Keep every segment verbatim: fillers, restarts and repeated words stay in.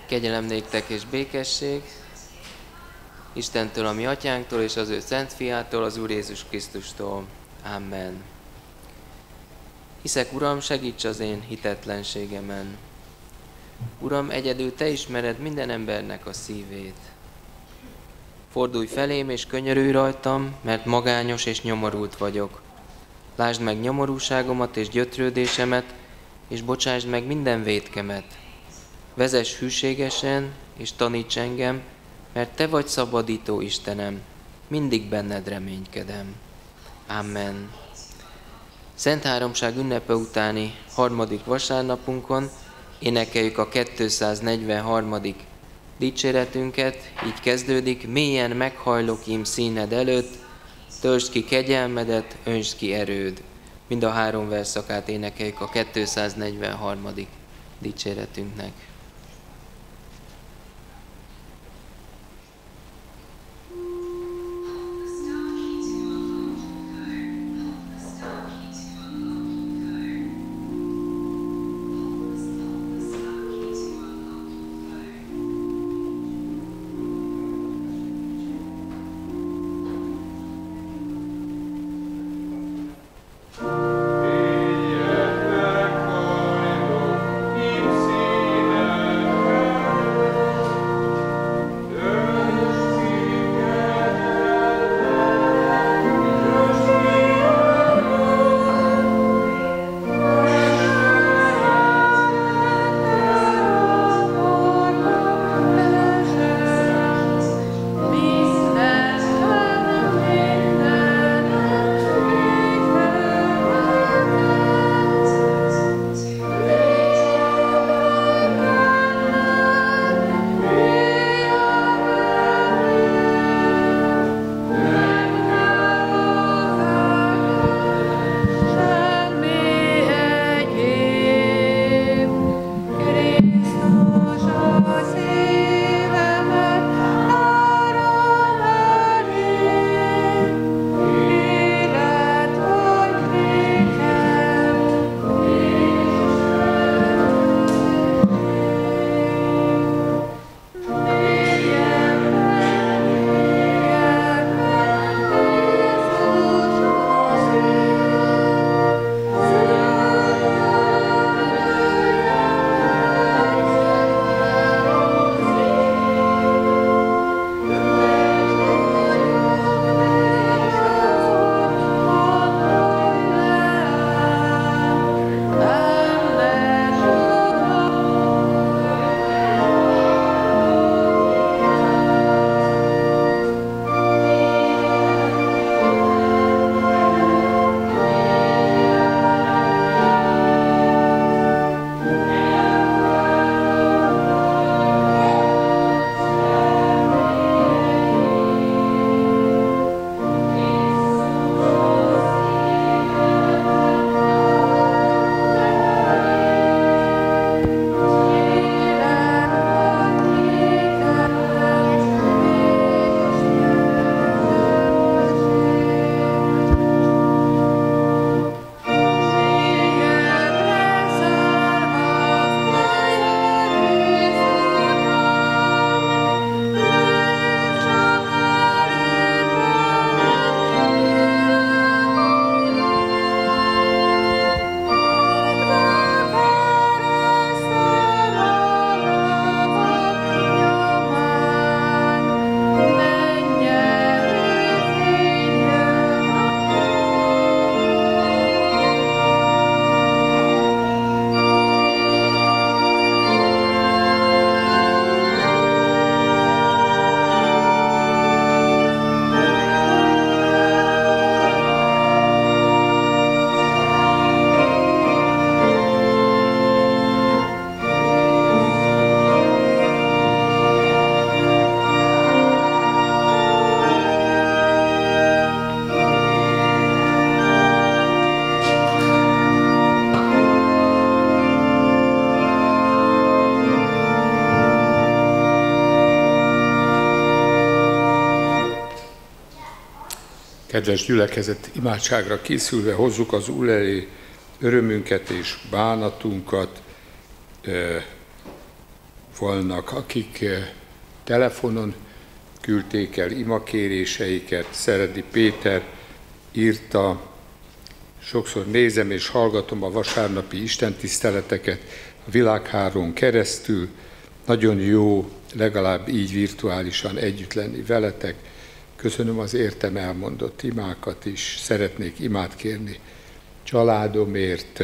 Kegyelem néktek és békesség Istentől, a mi atyánktól, és az ő szent fiától, az Úr Jézus Krisztustól. Amen. Hiszek, Uram, segíts az én hitetlenségemen. Uram, egyedül Te ismered minden embernek a szívét. Fordulj felém és könyörülj rajtam, mert magányos és nyomorult vagyok. Lásd meg nyomorúságomat és gyötrődésemet, és bocsásd meg minden vétkemet. Vezess hűségesen, és taníts engem, mert Te vagy szabadító Istenem, mindig benned reménykedem. Amen. Szent Háromság ünnepe utáni harmadik vasárnapunkon énekeljük a kétszáznegyvenharmadik dicséretünket, így kezdődik: mélyen meghajlok ím színed előtt, töltsd ki kegyelmedet, öntsd ki erőd. Mind a három verszakát énekeljük a kétszáznegyvenharmadik dicséretünknek. Kedves gyülekezet, imádságra készülve hozzuk az Úr elé örömünket és bánatunkat. vannak, akik telefonon küldték el imakéréseiket. Szeredi Péter írta, sokszor nézem és hallgatom a vasárnapi istentiszteleteket a világhálón keresztül. Nagyon jó legalább így virtuálisan együtt lenni veletek. Köszönöm az értem elmondott imákat is. Szeretnék imát kérni családomért,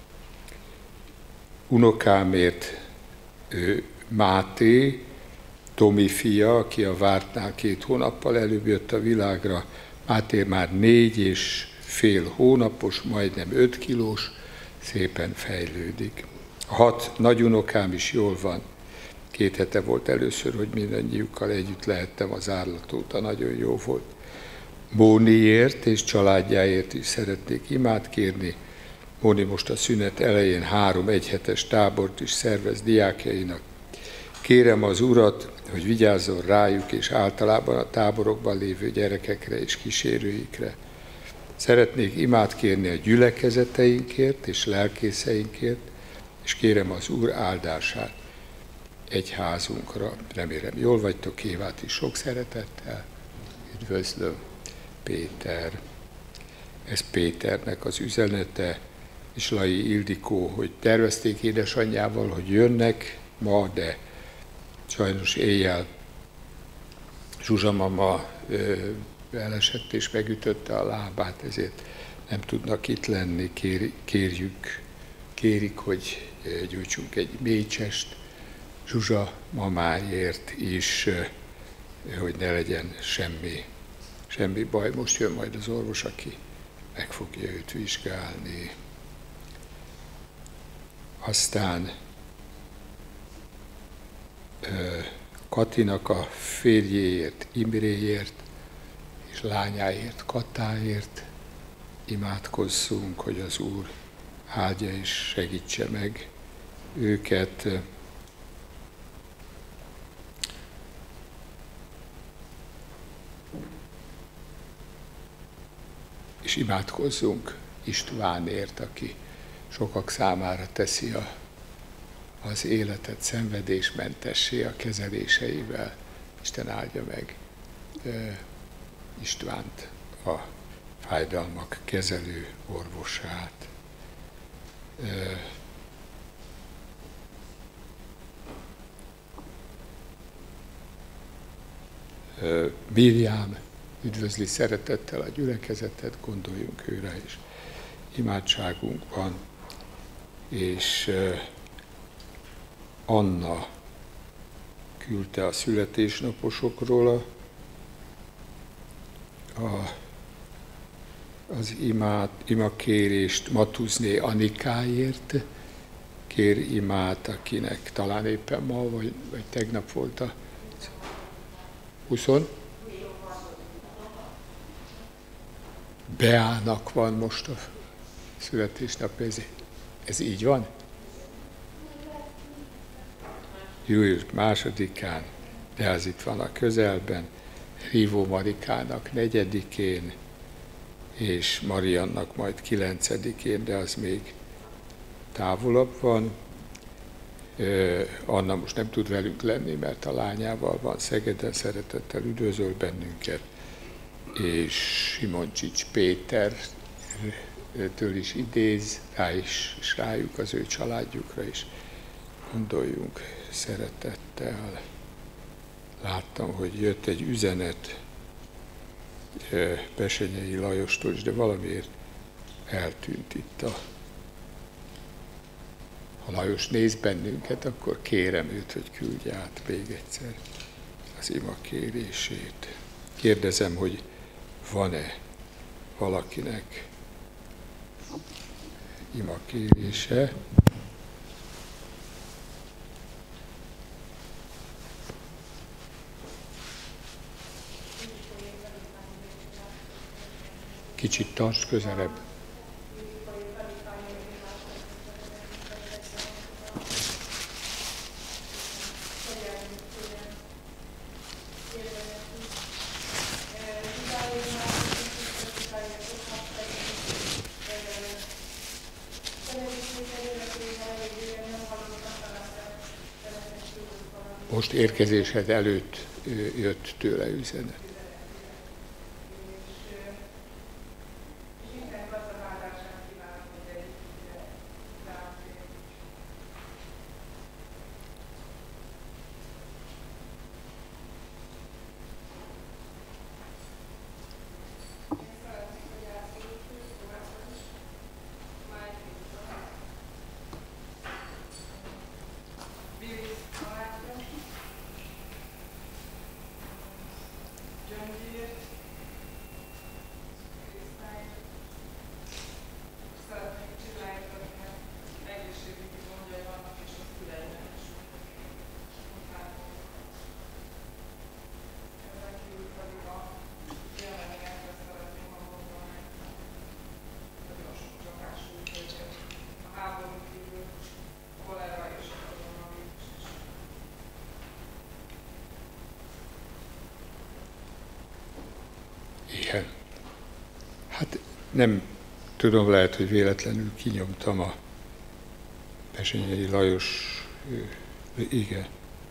unokámért, Máté, Tomi fia, aki a vártnál két hónappal előbb jött a világra. Máté már négy és fél hónapos, majdnem öt kilós, szépen fejlődik. A hat nagyunokám is jól van. Két hete volt először, hogy mindannyiukkal együtt lehettem az Árlat óta, nagyon jó volt. Móniért és családjáért is szeretnék imát kérni. Móni most a szünet elején három egyhetes tábort is szervez diákjainak. Kérem az Urat, hogy vigyázzon rájuk és általában a táborokban lévő gyerekekre és kísérőikre. Szeretnék imát kérni a gyülekezeteinkért és lelkészeinkért, és kérem az Úr áldását egyházunkra. Remélem, jól vagytok, Évát is sok szeretettel. Üdvözlöm, Péter. Ez Péternek az üzenete, és Lai Ildikó, hogy tervezték édesanyjával, hogy jönnek ma, de sajnos éjjel Zsuzsa mama elesett és megütötte a lábát, ezért nem tudnak itt lenni. Kér, kérjük, kérik, hogy gyújtsunk egy mécsest Zsuzsa mamáért is, hogy ne legyen semmi, semmi baj. Most jön majd az orvos, aki meg fogja őt vizsgálni. Aztán Katinak a férjéért, Imréért, és lányáért, Katáért imádkozzunk, hogy az Úr áldja és segítse meg őket. És imádkozzunk Istvánért, aki sokak számára teszi a, az életet szenvedésmentessé a kezeléseivel. Isten áldja meg e, Istvánt, a fájdalmak kezelő orvosát. E, e, Miriam üdvözli szeretettel a gyülekezetet, gondoljunk őre is imádságunkban, és Anna küldte a születésnaposokról a, a, az imát, imakérést Matuzné Anikáért, kér imát, akinek talán éppen ma, vagy, vagy tegnap volt a huszon. Beának van most a születésnap, ez, ez így van? július másodikán, de az itt van a közelben, Rívó Marikának negyedikén, és Mariannak majd kilencedikén, de az még távolabb van. Anna most nem tud velünk lenni, mert a lányával van Szegeden, szeretettel üdvözöl bennünket, és Simoncsics Pétertől is idéz, rá is, és rájuk, az ő családjukra is gondoljunk szeretettel. Láttam, hogy jött egy üzenet Besenyei Lajostól is, de valamiért eltűnt itt a... Ha Lajos néz bennünket, akkor kérem őt, hogy küldje át még egyszer az ima kérését. Kérdezem, hogy van-e valakinek ima kérése? Kicsit tarts közelebb. most érkezésed előtt jött tőle üzenet. Igen. Hát nem tudom, lehet, hogy véletlenül kinyomtam a Pesenyei Lajos, igen.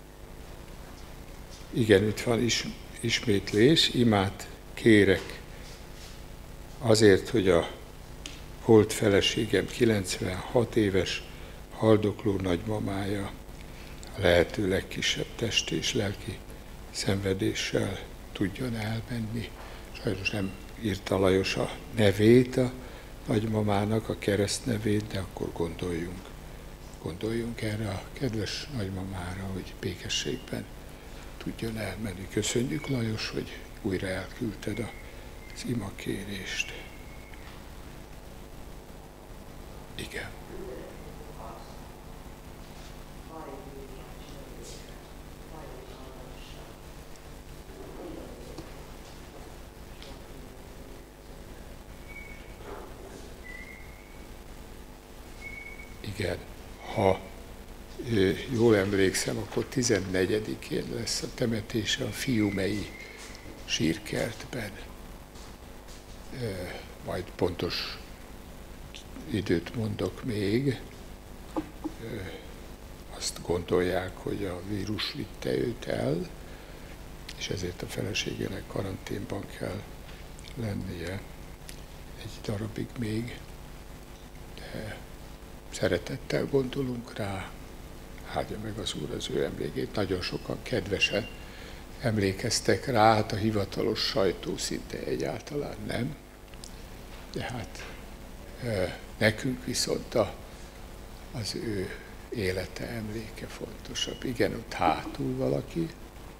Igen, itt van is, ismétlés, imát kérek azért, hogy a holt feleségem kilencvenhat éves haldokló nagymamája a lehető legkisebb testi és lelki szenvedéssel tudjon elmenni. Sajnos nem írta Lajos a nevét a nagymamának, a keresztnevét, de akkor gondoljunk, gondoljunk erre a kedves nagymamára, hogy békességben tudjon elmenni. Köszönjük, Lajos, hogy újra elküldted az imakérést. Igen. Igen, ha jól emlékszem, akkor tizennegyedikén lesz a temetése a Fiumei sírkertben. Majd pontos időt mondok még. Azt gondolják, hogy a vírus vitte őt el, és ezért a feleségének karanténban kell lennie egy darabig még. De szeretettel gondolunk rá, áldja meg az Úr az ő emlékét. Nagyon sokan kedvesen emlékeztek rá, hát a hivatalos sajtó szinte egyáltalán nem. De hát nekünk viszont a, az ő élete, emléke fontosabb. Igen, ott hátul valaki.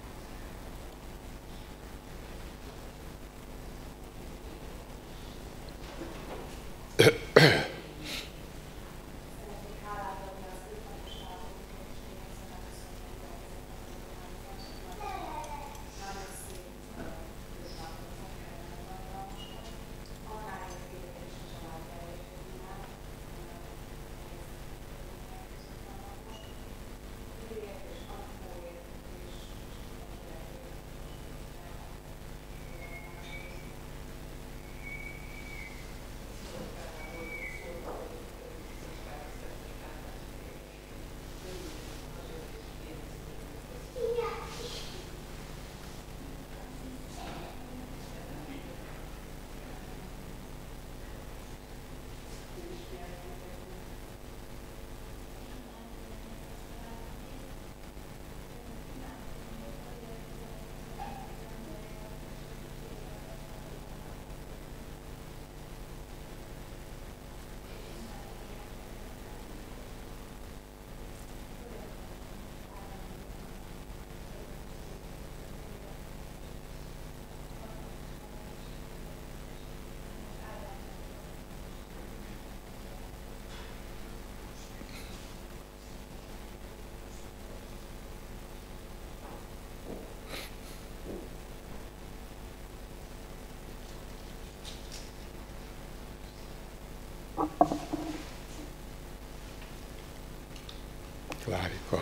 Klárika.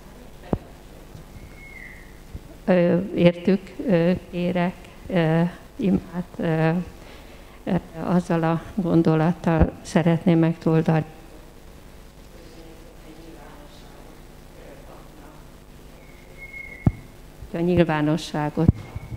Értük, kérek imát azzal a gondolattal szeretném megtoldani. A nyilvánosságot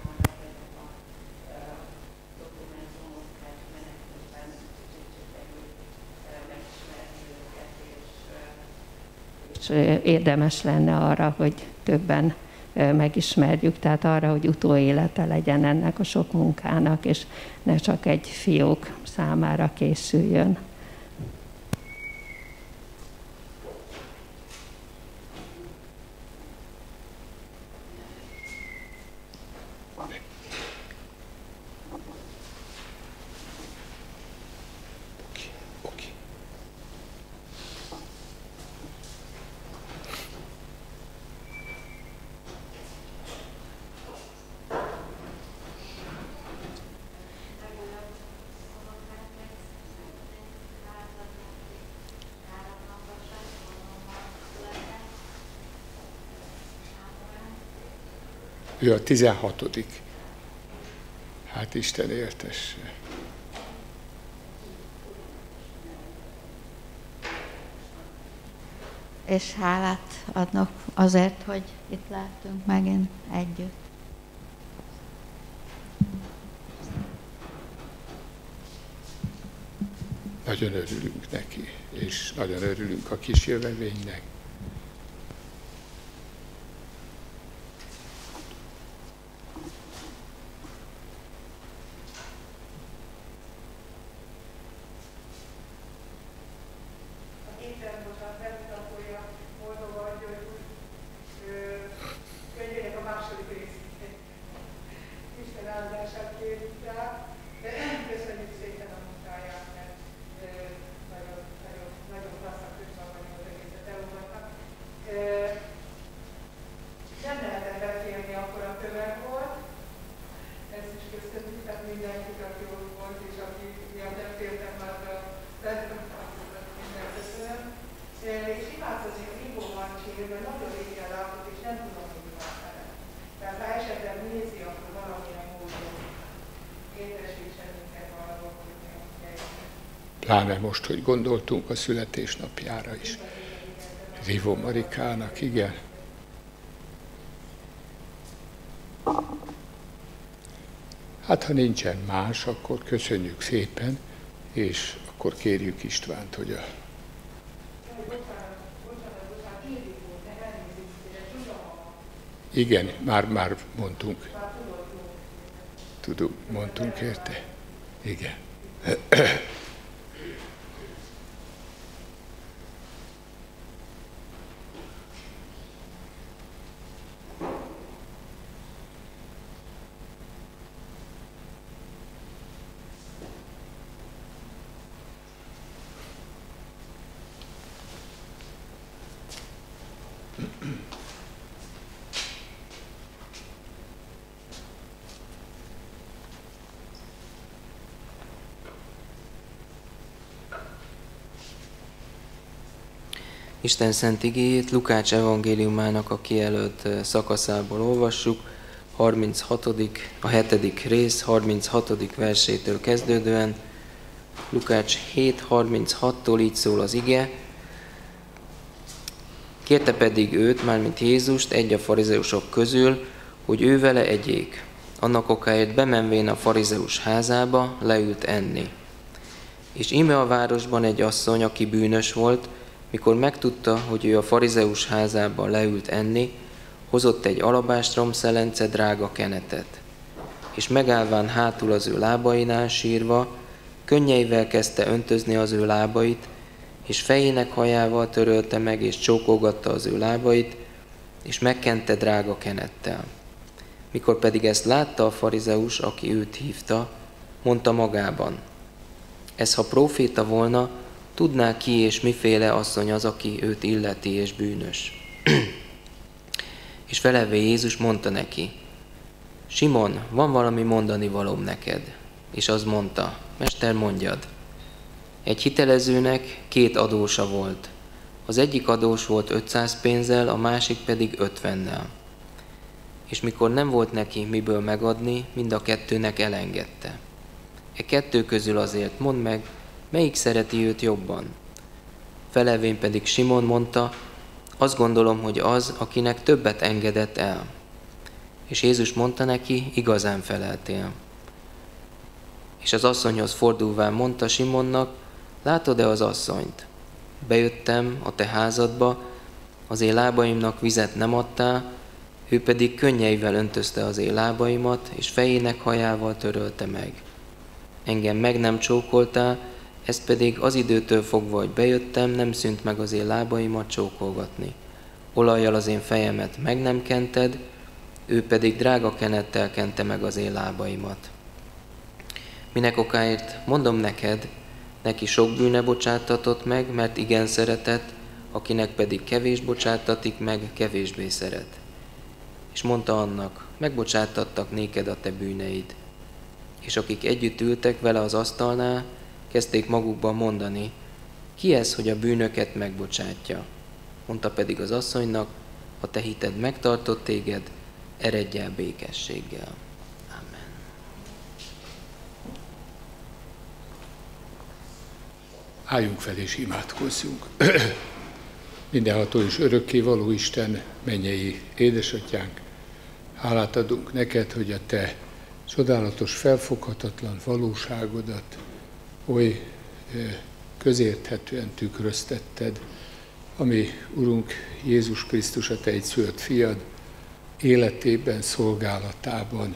és érdemes lenne arra, hogy többen megismerjük, tehát arra, hogy utóélete legyen ennek a sok munkának, és ne csak egy fiók számára készüljön. Ő a tizenhatodik. Hát Isten éltesse. És hálát adnak azért, hogy itt lehetünk megint együtt. Nagyon örülünk neki, és nagyon örülünk a kis jövevénynek. Pláne most, hogy gondoltunk a születésnapjára is. Rivó Marikának, igen. Hát, ha nincsen más, akkor köszönjük szépen, és akkor kérjük Istvánt, hogy a... Igen, már, már mondtunk. Tudunk, mondtunk érte? Igen. Isten szent igéjét Lukács evangéliumának a kijelölt szakaszából olvassuk, harminchatodik a hetedik rész, harminchatodik versétől kezdődően. Lukács hét harminchattól így szól az ige. Kérte pedig őt, mármint Jézust, egy a farizeusok közül, hogy ő vele egyék. Annak okáért bemenvén a farizeus házába, leült enni. És íme a városban egy asszony, aki bűnös volt, mikor megtudta, hogy ő a farizeus házában leült enni, hozott egy alabástrom szelence drága kenetet, és megállván hátul az ő lábainál sírva, könnyeivel kezdte öntözni az ő lábait, és fejének hajával törölte meg, és csókolgatta az ő lábait, és megkente drága kenettel. Mikor pedig ezt látta a farizeus, aki őt hívta, mondta magában, ez ha próféta volna, tudná ki és miféle asszony az, aki őt illeti és bűnös. És felelve Jézus mondta neki, Simon, van valami mondani valóm neked? És az mondta, Mester, mondjad. Egy hitelezőnek két adósa volt. Az egyik adós volt ötszáz pénzzel, a másik pedig ötvennel. és mikor nem volt neki miből megadni, mind a kettőnek elengedte. E kettő közül azért mondd meg, melyik szereti őt jobban? Felelvén pedig Simon mondta, azt gondolom, hogy az, akinek többet engedett el. És Jézus mondta neki, igazán feleltél. És az asszonyhoz fordulván mondta Simonnak, látod-e az asszonyt? Bejöttem a te házadba, az én lábaimnak vizet nem adtál, ő pedig könnyeivel öntözte az én lábaimat, és fejének hajával törölte meg. Engem meg nem csókoltál, ezt pedig az időtől fogva, hogy bejöttem, nem szűnt meg az én lábaimat csókolgatni. Olajjal az én fejemet meg nem kented, ő pedig drága kenettel kente meg az én lábaimat. Minek okáért mondom neked, neki sok bűne bocsáttatott meg, mert igen szeretett, akinek pedig kevés bocsáttatik meg, kevésbé szeret. És mondta annak, megbocsátattak néked a te bűneid. És akik együtt ültek vele az asztalnál, kezdték magukban mondani, ki ez, hogy a bűnöket megbocsátja? Mondta pedig az asszonynak, a te hited megtartott téged, eredj el békességgel. Amen. Álljunk fel és imádkozzunk. Mindenható és örökkévaló Isten, mennyei édesatyánk, hálát adunk neked, hogy a te csodálatos, felfoghatatlan valóságodat oly közérthetően tükröztetted, ami Urunk Jézus Krisztus, a te egyszülött fiad életében, szolgálatában.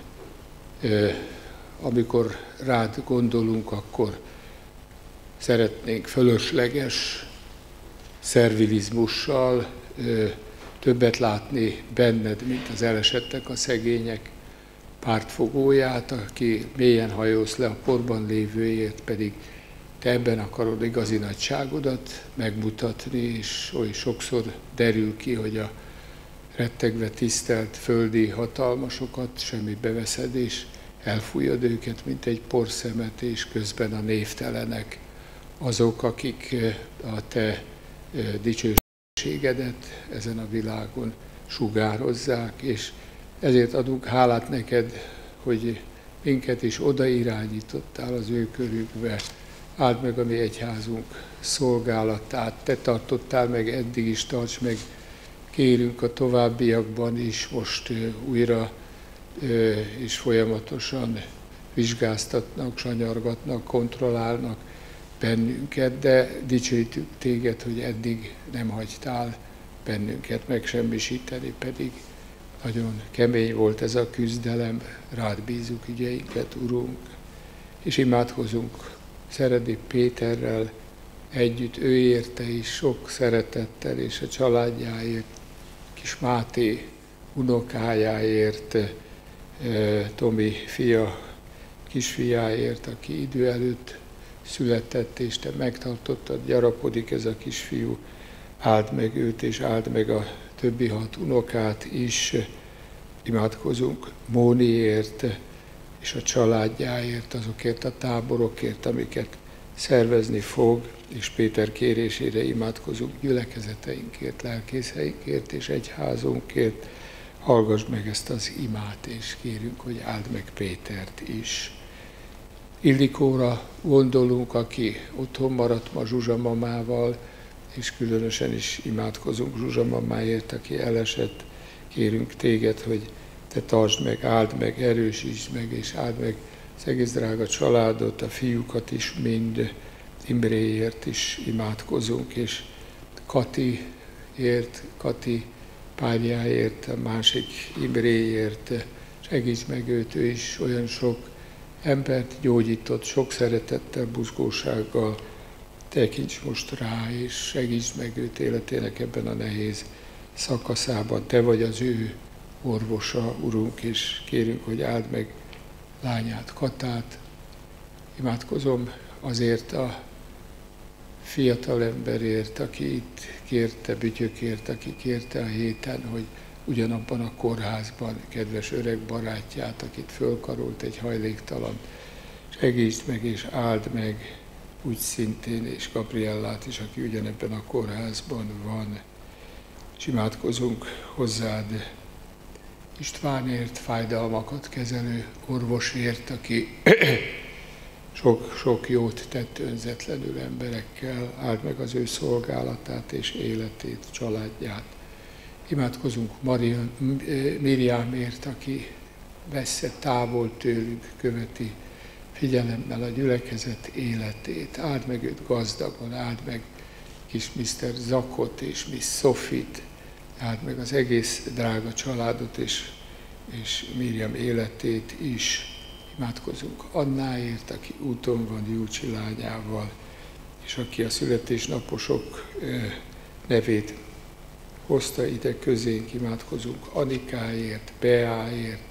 Amikor rád gondolunk, akkor szeretnénk fölösleges szervilizmussal többet látni benned, mint az elesettek, a szegények pártfogóját, aki mélyen hajóz le a porban lévőért, pedig te ebben akarod igazi nagyságodat megmutatni, és oly sokszor derül ki, hogy a rettegve tisztelt földi hatalmasokat semmibe veszed, és elfújod őket, mint egy porszemet, és közben a névtelenek azok, akik a te dicsőségedet ezen a világon sugározzák, és ezért adunk hálát neked, hogy minket is oda irányítottál az ő körükbe. Áld meg a mi egyházunk szolgálatát, te tartottál meg, eddig is tarts meg. Kérünk a továbbiakban is, most újra és folyamatosan vizsgáztatnak, sanyargatnak, kontrollálnak bennünket, de dicsőítjük téged, hogy eddig nem hagytál bennünket megsemmisíteni, pedig nagyon kemény volt ez a küzdelem, rád bízunk ügyeinket, Urunk, és imádkozunk Szeredi Péterrel együtt, ő érte is sok szeretettel, és a családjáért, kis Máté unokájáért, Tomi fia, kisfiáért, aki idő előtt született, és te megtartottad, gyarapodik ez a kisfiú, áld meg őt, és áld meg a többi hat unokát is. Imádkozunk Móniért, és a családjáért, azokért a táborokért, amiket szervezni fog, és Péter kérésére imádkozunk gyülekezeteinkért, lelkészeinkért és egyházunkért. Hallgass meg ezt az imát, és kérünk, hogy áld meg Pétert is. Ildikóra gondolunk, aki otthon maradt ma Zsuzsa mamával, és különösen is imádkozunk Zsuzsa mamáért, aki elesett. Kérünk téged, hogy te tartsd meg, áld meg, erősítsd meg, és áld meg az egész drága családot, a fiúkat is, mind Imréért is imádkozunk, és Katiért, Kati párjáért, a másik Imréért, segíts meg őt, ő is olyan sok embert gyógyított, sok szeretettel, buzgósággal, tekints most rá, és segíts meg őt életének ebben a nehéz szakaszában. Te vagy az ő orvosa, Urunk, és kérünk, hogy áld meg lányát, Katát. Imádkozom azért a fiatal emberért, aki itt kérte, Bütyökért, aki kérte a héten, hogy ugyanabban a kórházban kedves öreg barátját, akit fölkarolt egy hajléktalan, segítsd meg és áld meg úgy szintén, és Gabriellát is, aki ugyanebben a kórházban van. És imádkozunk hozzád, Istvánért, fájdalmakat kezelő orvosért, aki sok-sok jót tett önzetlenül emberekkel, áld meg az ő szolgálatát és életét, családját. Imádkozunk Maria, Miriamért, aki messze távol tőlünk követi figyelemmel a gyülekezet életét. Áld meg őt gazdagon, áld meg kis miszter Zakot és Miss Sofit, áld meg az egész drága családot és, és Miriam életét is. Imádkozunk Annáért, aki úton van Júcsi lányával, és aki a születésnaposok nevét hozta ide közénk. Imádkozunk Anikáért, Beáért,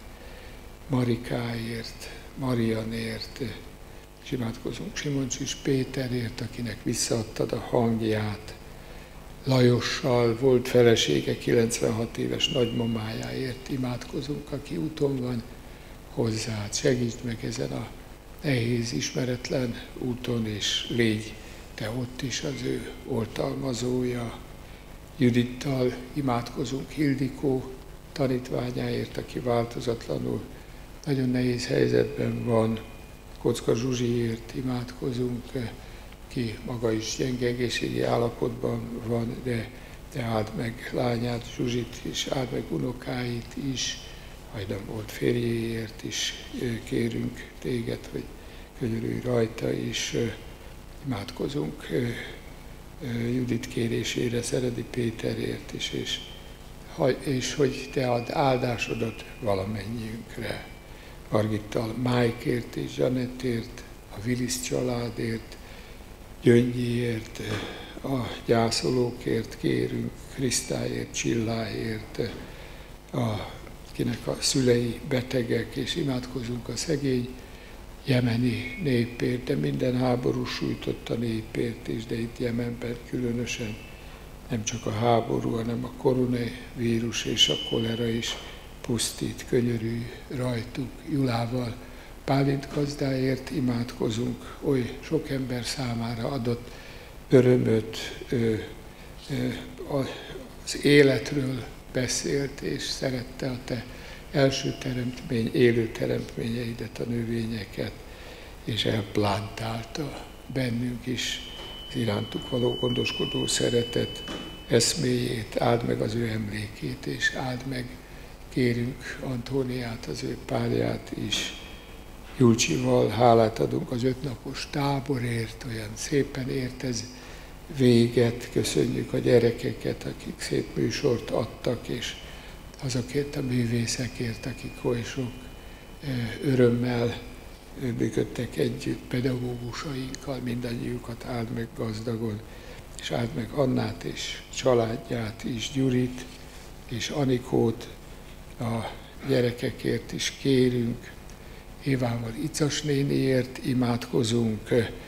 Marikáért, Marianért, és imádkozunk Simoncsis Péterért, akinek visszaadtad a hangját. Lajossal volt felesége, kilencvenhat éves nagymamájáért imádkozunk, aki úton van hozzád. Segítsd meg ezen a nehéz, ismeretlen úton, és légy te ott is az ő oltalmazója. Judittal imádkozunk Hildikó tanítványáért, aki változatlanul nagyon nehéz helyzetben van. Kocka Zsuzsiért imádkozunk, ki maga is gyenge egészségi állapotban van, de te áld meg lányát, Zsuzsit, és áld meg unokáit is. Hajdan volt férjéért is kérünk téged, hogy könyörülj rajta, és imádkozunk Judit kérésére, Szeredi Péterért is, és, és hogy te add áldásodat valamennyiünkre. Margittal Májkért és Zsanettért, a Willis családért, Gyöngyiért, a gyászolókért kérünk, Krisztáért, Csilláért, akinek a szülei betegek, és imádkozunk a szegény jemeni népért, de minden háború sújtotta népért is, de itt Jemenben különösen nem csak a háború, hanem a koronavírus és a kolera is pusztít. Könyörülj rajtuk. Julával Pálint gazdáért imádkozunk, oly sok ember számára adott örömöt, az életről beszélt, és szerette a te első teremtmény, élő teremtményeidet, a növényeket, és elplántálta bennünk is az irántuk való gondoskodó szeretet eszméjét. Áld meg az ő emlékét, és áld meg, kérünk, Antóniát, az ő párját is. Julcsival hálát adunk az ötnapos táborért, olyan szépen ért ez véget. Köszönjük a gyerekeket, akik szép műsort adtak, és azokért a művészekért, akik oly sok örömmel működtek együtt, pedagógusainkkal, mindannyiukat áld meg gazdagon, és áld meg Annát és családját is, Gyurit és Anikót, a gyerekekért is kérünk, Évával Icas néniért imádkozunk,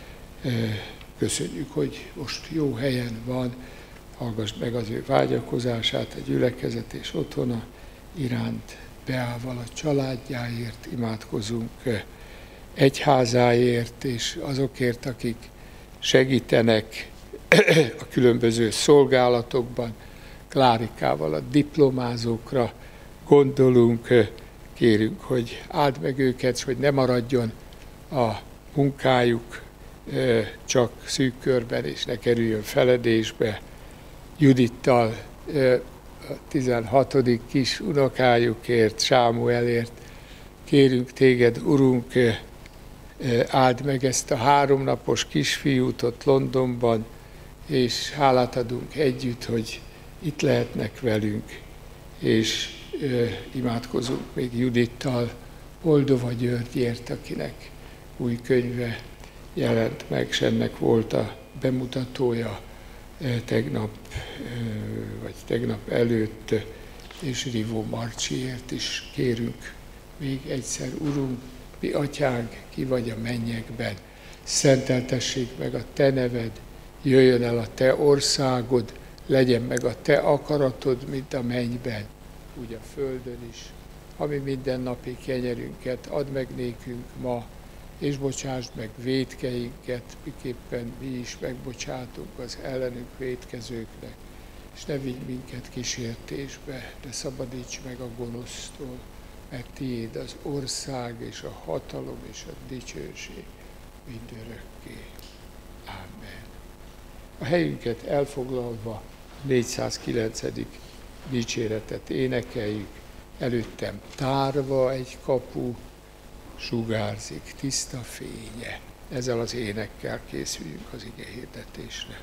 köszönjük, hogy most jó helyen van, hallgass meg az ő vágyakozását, a gyülekezet és otthona iránt. Beával a családjáért imádkozunk, egyházáért és azokért, akik segítenek a különböző szolgálatokban. Klárikával a diplomázókra gondolunk, kérünk, hogy áld meg őket, hogy ne maradjon a munkájuk csak szűk körben, és ne kerüljön feledésbe. Judittal a tizenhatodik kis unokájukért, Sámuelért kérünk téged, Urunk, áld meg ezt a háromnapos kisfiút ott Londonban, és hálát adunk együtt, hogy itt lehetnek velünk, és imádkozunk még Judittal, Oldova Györgyért, akinek új könyve jelent meg, és ennek volt a bemutatója tegnap, vagy tegnap előtt, és Rivó Marcsiért is kérünk még egyszer, Urunk, mi atyánk, ki vagy a mennyekben, szenteltessék meg a te neved, jöjjön el a te országod, legyen meg a te akaratod, mint a mennyben, úgy a földön is. Ami mindennapi kenyerünket add meg nékünk ma, és bocsásd meg vétkeinket, miképpen mi is megbocsátunk az ellenünk vétkezőknek. és ne vigy minket kísértésbe, de szabadíts meg a gonosztól, mert tiéd az ország és a hatalom és a dicsőség mindörökké. Amen. A helyünket elfoglalva négyszázkilencedik dicséretet énekeljük, előttem tárva egy kapu, sugárzik tiszta fénye. Ezzel az énekkel készüljünk az ige hirdetésre.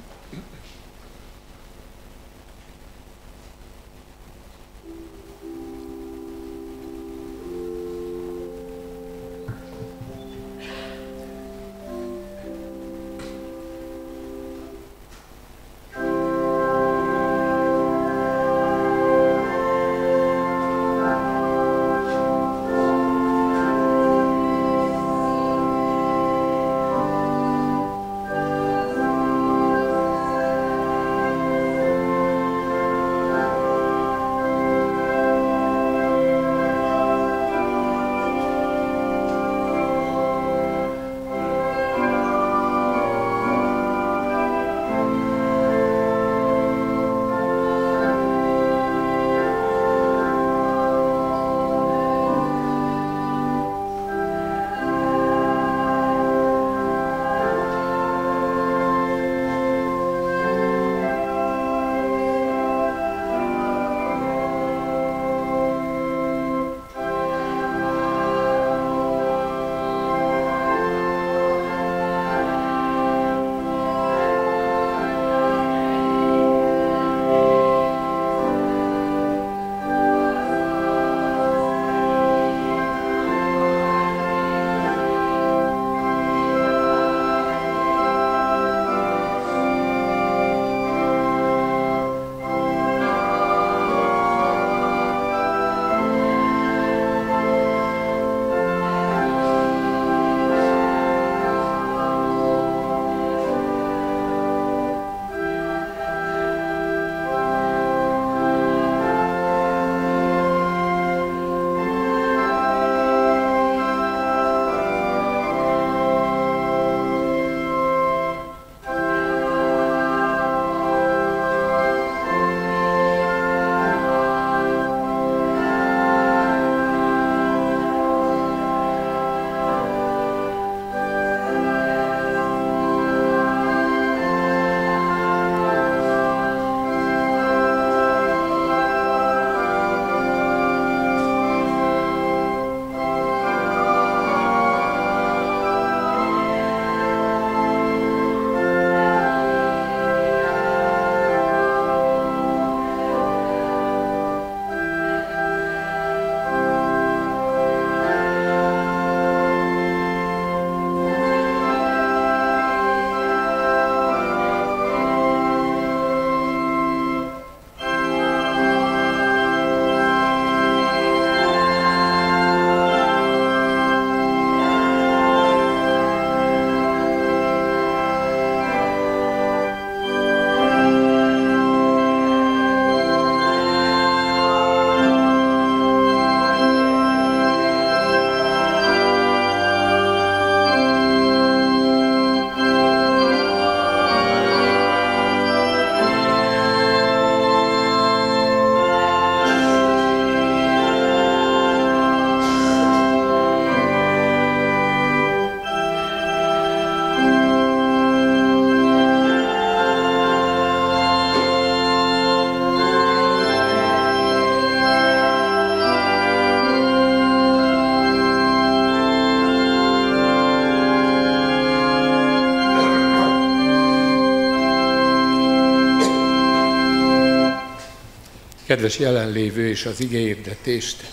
Kedves jelenlévő és az igehirdetést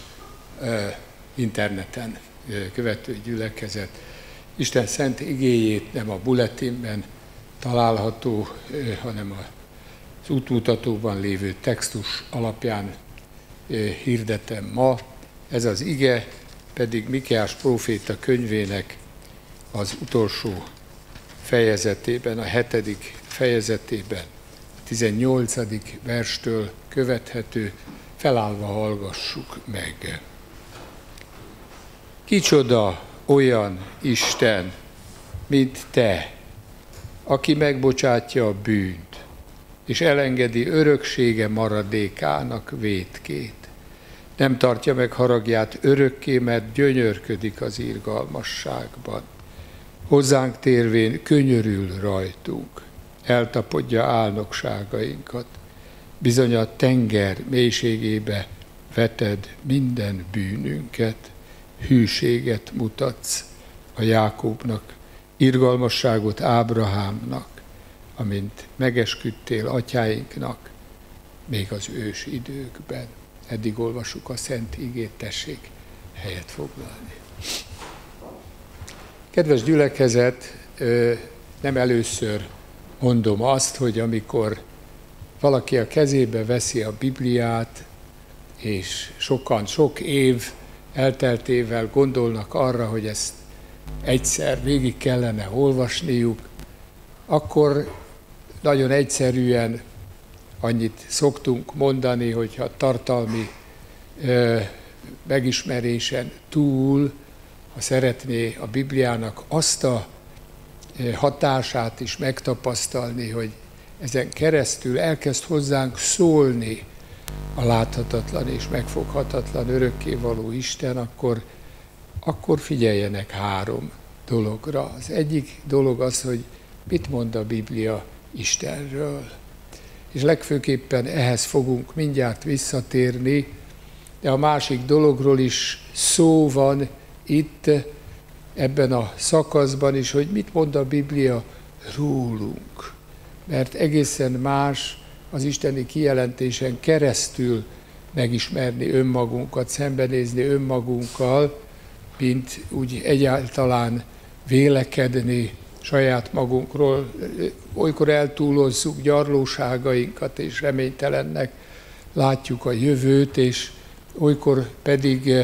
interneten követő gyülekezet, Isten szent igéjét nem a bulletinben található, hanem az útmutatóban lévő textus alapján hirdetem ma. Ez az ige pedig Mikeás próféta könyvének az utolsó fejezetében, a hetedik fejezetében, tizennyolcadik verstől követhető, felállva hallgassuk meg. Kicsoda olyan Isten, mint te, aki megbocsátja a bűnt, és elengedi öröksége maradékának vétkét. Nem tartja meg haragját örökké, mert gyönyörködik az irgalmasságban. Hozzánk térvén könyörül rajtunk, eltapodja álnokságainkat. Bizony a tenger mélységébe veted minden bűnünket, hűséget mutatsz a Jákóbnak, irgalmasságot Ábrahámnak, amint megesküdtél atyáinknak, még az ős időkben. Eddig olvassuk a Szent Igét, tessék helyet foglalni. Kedves gyülekezet, nem először mondom azt, hogy amikor valaki a kezébe veszi a Bibliát, és sokan, sok év elteltével gondolnak arra, hogy ezt egyszer végig kellene olvasniuk, akkor nagyon egyszerűen annyit szoktunk mondani, hogyha tartalmi ö, megismerésen túl, ha szeretné a Bibliának azt a hatását is megtapasztalni, hogy ezen keresztül elkezd hozzánk szólni a láthatatlan és megfoghatatlan örökkévaló Isten, akkor, akkor figyeljenek három dologra. Az egyik dolog az, hogy mit mond a Biblia Istenről. És legfőképpen ehhez fogunk mindjárt visszatérni, de a másik dologról is szó van itt, ebben a szakaszban is, hogy mit mond a Biblia rólunk. Mert egészen más az isteni kijelentésen keresztül megismerni önmagunkat, szembenézni önmagunkkal, mint úgy egyáltalán vélekedni saját magunkról. Olykor eltúlozzuk gyarlóságainkat, és reménytelennek látjuk a jövőt, és olykor pedig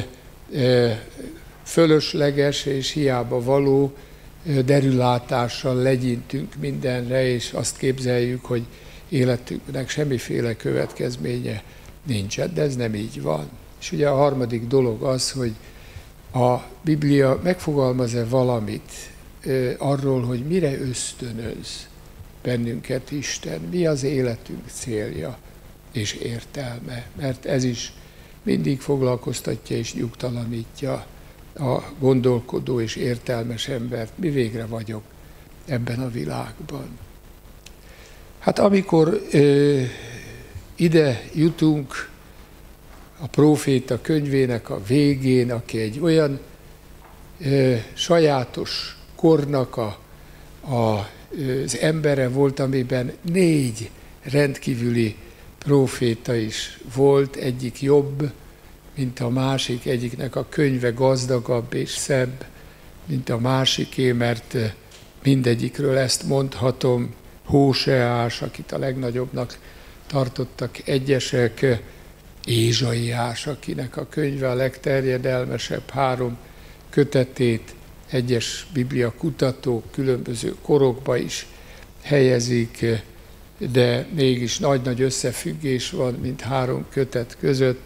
fölösleges és hiába való derülátással legyintünk mindenre, és azt képzeljük, hogy életünknek semmiféle következménye nincsen, de ez nem így van. És ugye a harmadik dolog az, hogy a Biblia megfogalmaz-e valamit arról, hogy mire ösztönöz bennünket Isten, mi az életünk célja és értelme, mert ez is mindig foglalkoztatja és nyugtalanítja a gondolkodó és értelmes embert, mi végre vagyok ebben a világban. Hát amikor ö, ide jutunk a próféta könyvének a végén, aki egy olyan ö, sajátos kornak a, a, az embere volt, amiben négy rendkívüli próféta is volt, egyik jobb, mint a másik, egyiknek a könyve gazdagabb és szebb, mint a másiké, mert mindegyikről ezt mondhatom. Hóseás, akit a legnagyobbnak tartottak egyesek, Ézsaiás, akinek a könyve a legterjedelmesebb, három kötetét egyes biblia kutatók különböző korokba is helyezik, de mégis nagy-nagy összefüggés van, mint három kötet között.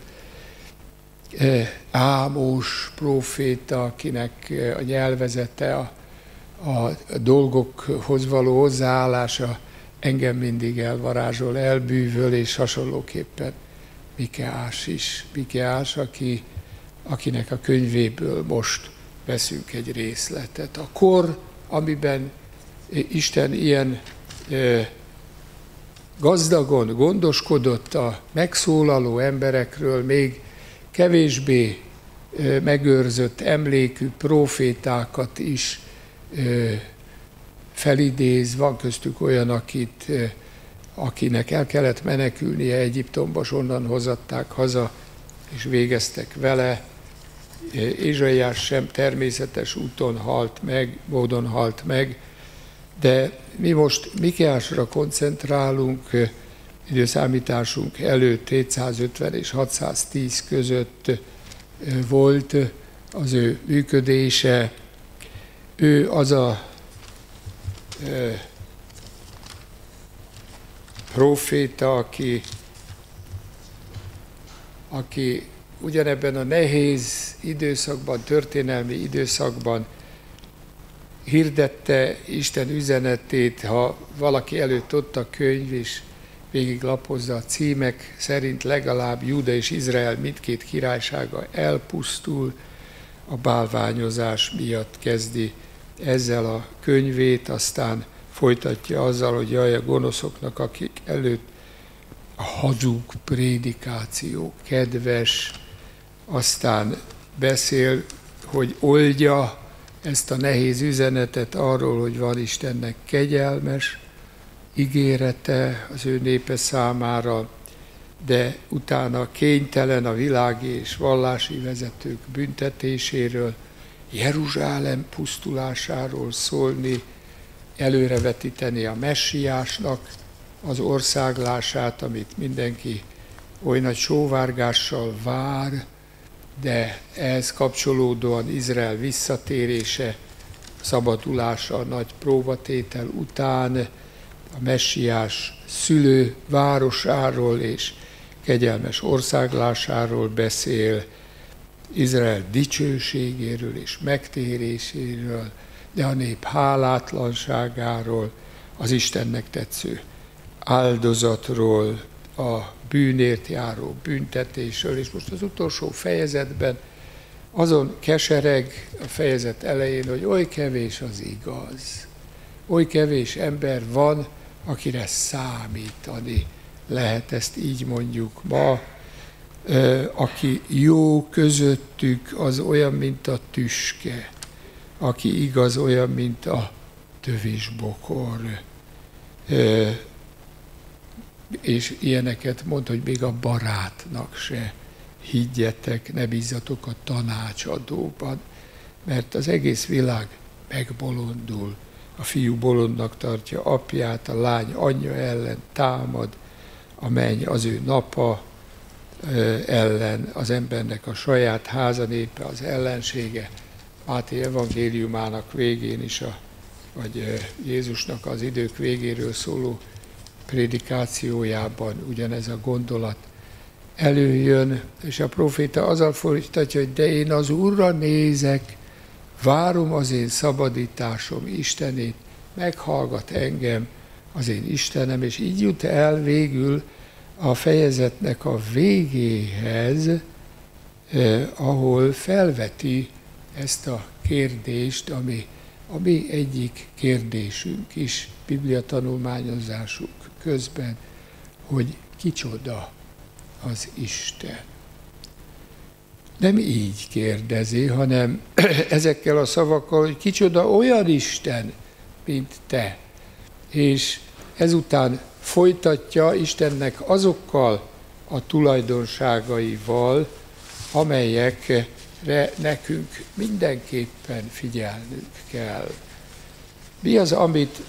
Ámós próféta, akinek a nyelvezete, a, a dolgokhoz való hozzáállása engem mindig elvarázsol, elbűvöl, és hasonlóképpen Mikeás is. Mikeás, aki, akinek a könyvéből most veszünk egy részletet. A kor, amiben Isten ilyen e, gazdagon gondoskodott a megszólaló emberekről, még kevésbé e, megőrzött emlékű prófétákat is e, felidéz. Van köztük olyan, akit, e, akinek el kellett menekülnie Egyiptomba, s onnan hozatták haza, és végeztek vele. Ézsaiás sem természetes úton halt meg, módon halt meg, de mi most Mikeásra koncentrálunk, időszámításunk előtt hétszázötven és hatszáztíz között volt az ő működése. Ő az a e, próféta, aki, aki ugyanebben a nehéz időszakban, történelmi időszakban hirdette Isten üzenetét, ha valaki előtt ott a könyv, és végiglapozza a címek szerint legalább Júda és Izrael mindkét királysága elpusztul, a bálványozás miatt kezdi ezzel a könyvét, aztán folytatja azzal, hogy jaj a gonoszoknak, akik előtt a hazug prédikáció kedves, aztán beszél, hogy oldja ezt a nehéz üzenetet arról, hogy van Istennek kegyelmes ígérete az ő népe számára, de utána kénytelen a világi és vallási vezetők büntetéséről, Jeruzsálem pusztulásáról szólni, előrevetíteni a messiásnak az országlását, amit mindenki oly nagy sóvárgással vár, de ehhez kapcsolódóan Izrael visszatérése, szabadulása a nagy próbatétel után, a messiás szülő városáról és kegyelmes országlásáról beszél, Izrael dicsőségéről és megtéréséről, de a nép hálátlanságáról, az Istennek tetsző áldozatról, a bűnért járó büntetésről, és most az utolsó fejezetben azon kesereg a fejezet elején, hogy oly kevés az igaz, oly kevés ember van, akire számítani lehet, ezt így mondjuk ma, aki jó közöttük, az olyan, mint a tüske, aki igaz, olyan, mint a tövisbokor. És ilyeneket mond, hogy még a barátnak se higgyetek, ne bízzatok a tanácsadóban, mert az egész világ megbolondul. A fiú bolondnak tartja apját, a lány anyja ellen támad, a menny az ő napa ellen, az embernek a saját házanépe az ellensége. Máté evangéliumának végén is, a, vagy Jézusnak az idők végéről szóló prédikációjában ugyanez a gondolat előjön, és a próféta azzal folytatja, hogy de én az Úrra nézek, várom az én szabadításom Istenét, meghallgat engem az én Istenem, és így jut el végül a fejezetnek a végéhez, eh, ahol felveti ezt a kérdést, ami a mi egyik kérdésünk is, bibliatanulmányozásuk közben, hogy kicsoda az Isten. Nem így kérdezi, hanem ezekkel a szavakkal, hogy kicsoda olyan Isten, mint te. És ezután folytatja Istennek azokkal a tulajdonságaival, amelyekre nekünk mindenképpen figyelnünk kell. Mi az, amit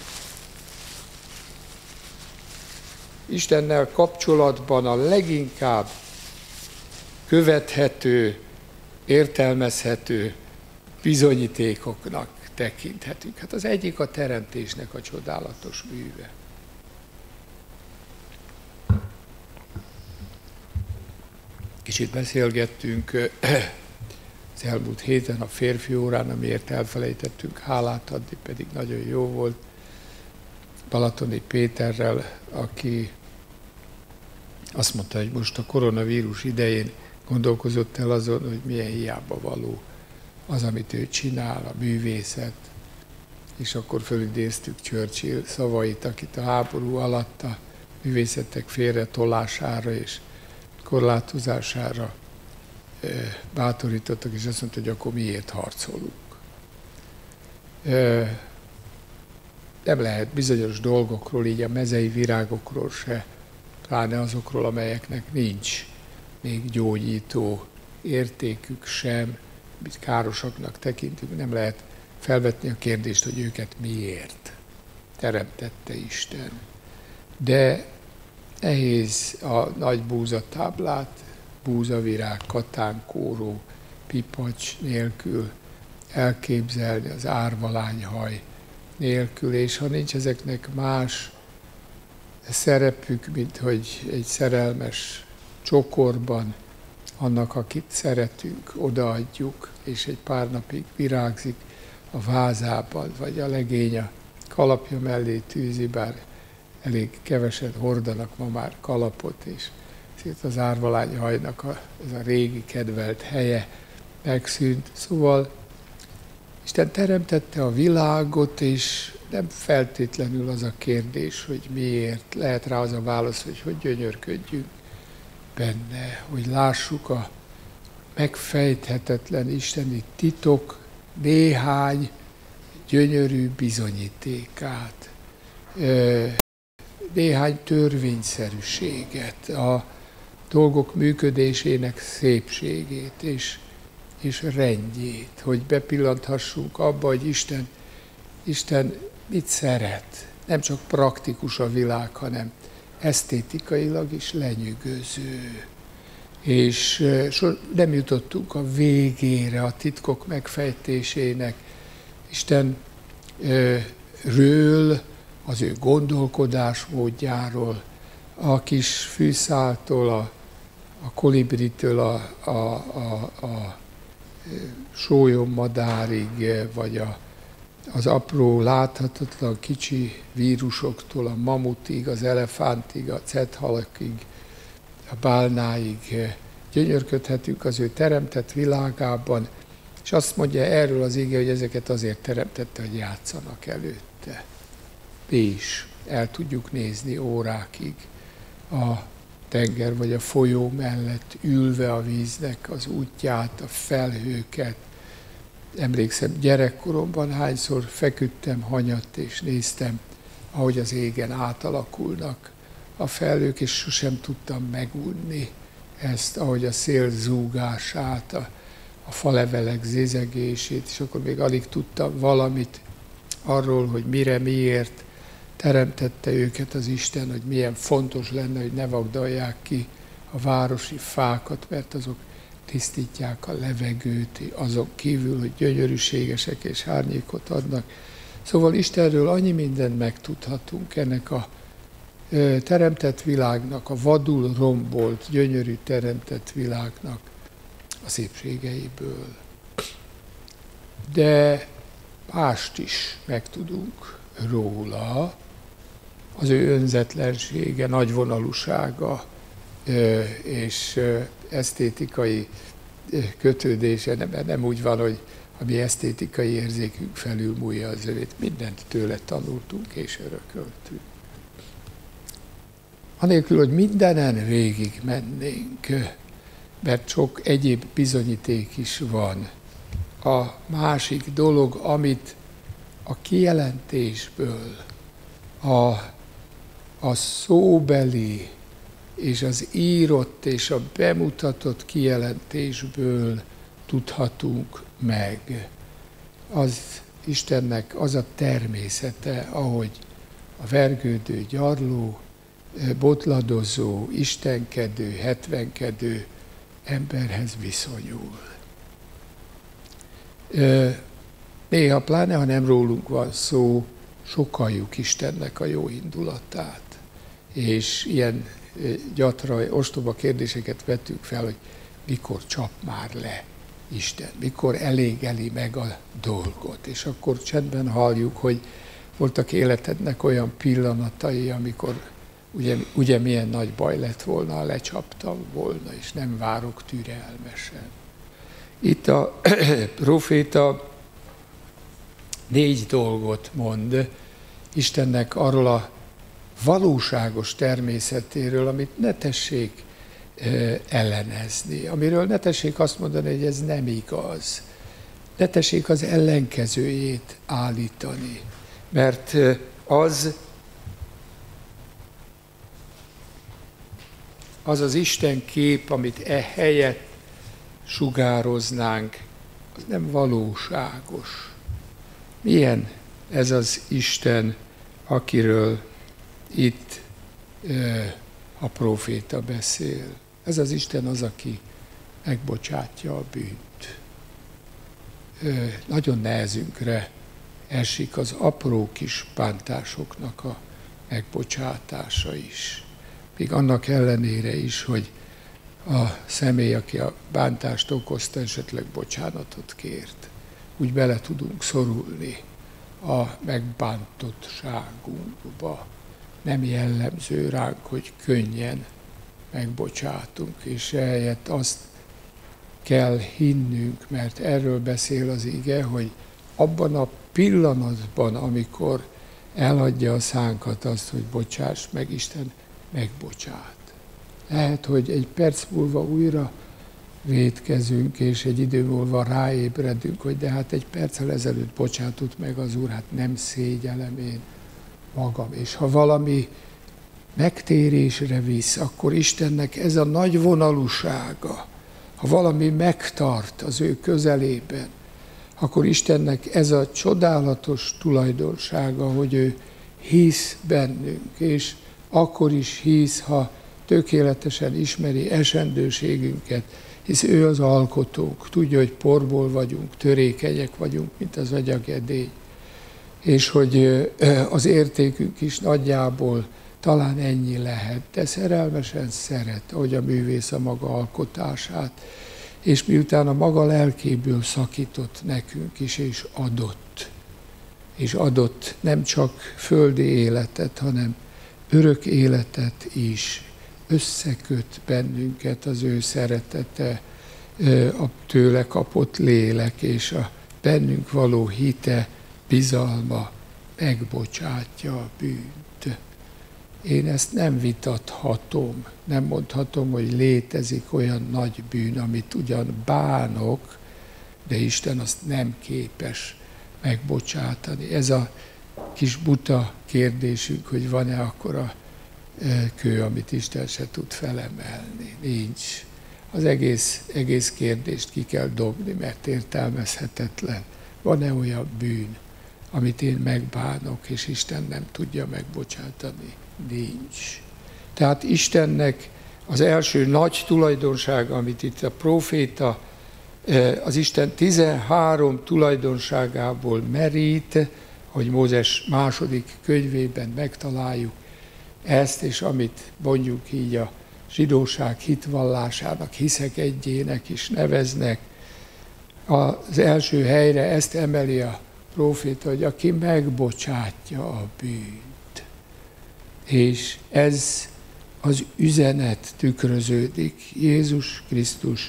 Istennel kapcsolatban a leginkább követhető, értelmezhető bizonyítékoknak tekinthetünk? Hát az egyik a teremtésnek a csodálatos műve. Kicsit beszélgettünk az elmúlt héten a férfi órán, amiért elfelejtettünk hálát adni, pedig nagyon jó volt, Balatoni Péterrel, aki azt mondta, hogy most a koronavírus idején gondolkozott el azon, hogy milyen hiába való az, amit ő csinál, a művészet, és akkor fölidéztük Churchill szavait, akit a háború alatt a művészetek félretolására és korlátozására bátorítottak, és azt mondta, hogy akkor miért harcolunk. Nem lehet bizonyos dolgokról, így a mezei virágokról se, pláne azokról, amelyeknek nincs még gyógyító értékük sem, amit károsaknak tekintünk, nem lehet felvetni a kérdést, hogy őket miért teremtette Isten. De nehéz a nagy búzatáblát, búzavirág, katánkóró, pipacs nélkül elképzelni, az árvalányhaj nélkül, és ha nincs ezeknek más szerepük, mint hogy egy szerelmes csokorban annak, akit szeretünk, odaadjuk, és egy pár napig virágzik a vázában, vagy a legény a kalapja mellé tűzi, bár elég keveset hordanak ma már kalapot, és az árvalányhajnak a, ez a régi kedvelt helye megszűnt. Szóval Isten teremtette a világot, és nem feltétlenül az a kérdés, hogy miért. Lehet rá az a válasz, hogy hogy gyönyörködjünk benne, hogy lássuk a megfejthetetlen isteni titok néhány gyönyörű bizonyítékát, néhány törvényszerűséget, a dolgok működésének szépségét és, és rendjét, hogy bepillanthassunk abba, hogy Isten, Isten mit szeret. Nem csak praktikus a világ, hanem esztétikailag is lenyűgöző. És nem jutottunk a végére a titkok megfejtésének. Istenről, az ő gondolkodásmódjáról, a kis fűszáltól, a, a kolibritől, a, a, a, a sólyommadárig, vagy a, az apró, láthatatlan kicsi vírusoktól, a mamutig, az elefántig, a cethalakig, a bálnáig gyönyörködhetünk az ő teremtett világában, és azt mondja erről az ige, hogy ezeket azért teremtette, hogy játszanak előtte. Mi is el tudjuk nézni órákig a tenger vagy a folyó mellett, ülve a víznek az útját, a felhőket. Emlékszem, gyerekkoromban hányszor feküdtem hanyatt, és néztem, ahogy az égen átalakulnak a felhők, és sosem tudtam megunni ezt, ahogy a szél zúgását, a, a falevelek zizegését, és akkor még alig tudtam valamit arról, hogy mire, miért teremtette őket az Isten, hogy milyen fontos lenne, hogy ne vagdalják ki a városi fákat, mert azok tisztítják a levegőt, azon kívül, hogy gyönyörűségesek és árnyékot adnak. Szóval Istenről annyi mindent megtudhatunk ennek a teremtett világnak, a vadul rombolt, gyönyörű teremtett világnak a szépségeiből. De mást is megtudunk róla, az ő önzetlensége, nagyvonalúsága és esztétikai kötődése, nem, nem úgy van, hogy a mi esztétikai érzékünk felülmúlja az övét. Mindent tőle tanultunk és örököltünk. Anélkül, hogy mindenen végig mennénk, mert sok egyéb bizonyíték is van. A másik dolog, amit a kijelentésből, a, a szóbeli és az írott és a bemutatott kijelentésből tudhatunk meg. Az Istennek az a természete, ahogy a vergődő, gyarló, botladozó, istenkedő, hetvenkedő emberhez viszonyul. Néha, pláne ha nem rólunk van szó, sokkaljuk Istennek a jó indulatát. És ilyen gyatra, ostoba kérdéseket vettünk fel, hogy mikor csap már le Isten, mikor elégeli meg a dolgot. És akkor csendben halljuk, hogy voltak életednek olyan pillanatai, amikor ugye, ugye milyen nagy baj lett volna, ha lecsaptam volna, és nem várok türelmesen. Itt a proféta négy dolgot mond Istennek arról a valóságos természetéről, amit ne tessék ellenezni, amiről ne tessék azt mondani, hogy ez nem igaz. Ne tessék az ellenkezőjét állítani, mert az az az Isten kép, amit e helyett sugároznánk, az nem valóságos. Milyen ez az Isten, akiről itt e, a próféta beszél? Ez az Isten az, aki megbocsátja a bűnt. E, nagyon nehezünkre esik az apró kis bántásoknak a megbocsátása is. Még annak ellenére is, hogy a személy, aki a bántást okozta, esetleg bocsánatot kért. Úgy bele tudunk szorulni a megbántottságunkba, nem jellemző ránk, hogy könnyen megbocsátunk, és ehelyett azt kell hinnünk, mert erről beszél az ige, hogy abban a pillanatban, amikor eladja a szánkat azt, hogy bocsáss meg, Isten megbocsát. Lehet, hogy egy perc múlva újra vétkezünk, és egy idő múlva ráébredünk, hogy de hát egy perccel ezelőtt bocsátott meg az Úr, hát nem szégyellem én magam. És ha valami megtérésre visz, akkor Istennek ez a nagy vonalúsága, ha valami megtart az ő közelében, akkor Istennek ez a csodálatos tulajdonsága, hogy ő hisz bennünk, és akkor is hisz, ha tökéletesen ismeri esendőségünket, hisz ő az alkotónk, tudja, hogy porból vagyunk, törékenyek vagyunk, mint az agyagedény, és hogy az értékünk is nagyjából talán ennyi lehet, de szerelmesen szeret, ahogy a művész a maga alkotását, és miután a maga lelkéből szakított nekünk is, és adott, és adott nem csak földi életet, hanem örök életet is, összeköt bennünket az ő szeretete, a tőle kapott lélek, és a bennünk való hite, bizalma megbocsátja a bűnt. Én ezt nem vitathatom, nem mondhatom, hogy létezik olyan nagy bűn, amit ugyan bánok, de Isten azt nem képes megbocsátani. Ez a kis buta kérdésünk, hogy van-e akkora kő, amit Isten se tud felemelni. Nincs. Az egész, egész kérdést ki kell dobni, mert értelmezhetetlen. Van-e olyan bűn, amit én megbánok, és Isten nem tudja megbocsátani? Nincs. Tehát Istennek az első nagy tulajdonsága, amit itt a próféta az Isten tizenhárom tulajdonságából merít, hogy Mózes második könyvében megtaláljuk ezt, és amit mondjuk így a zsidóság hitvallásának, hiszek egyének is neveznek. Az első helyre ezt emeli a próféta, hogy aki megbocsátja a bűnt. És ez az üzenet tükröződik Jézus Krisztus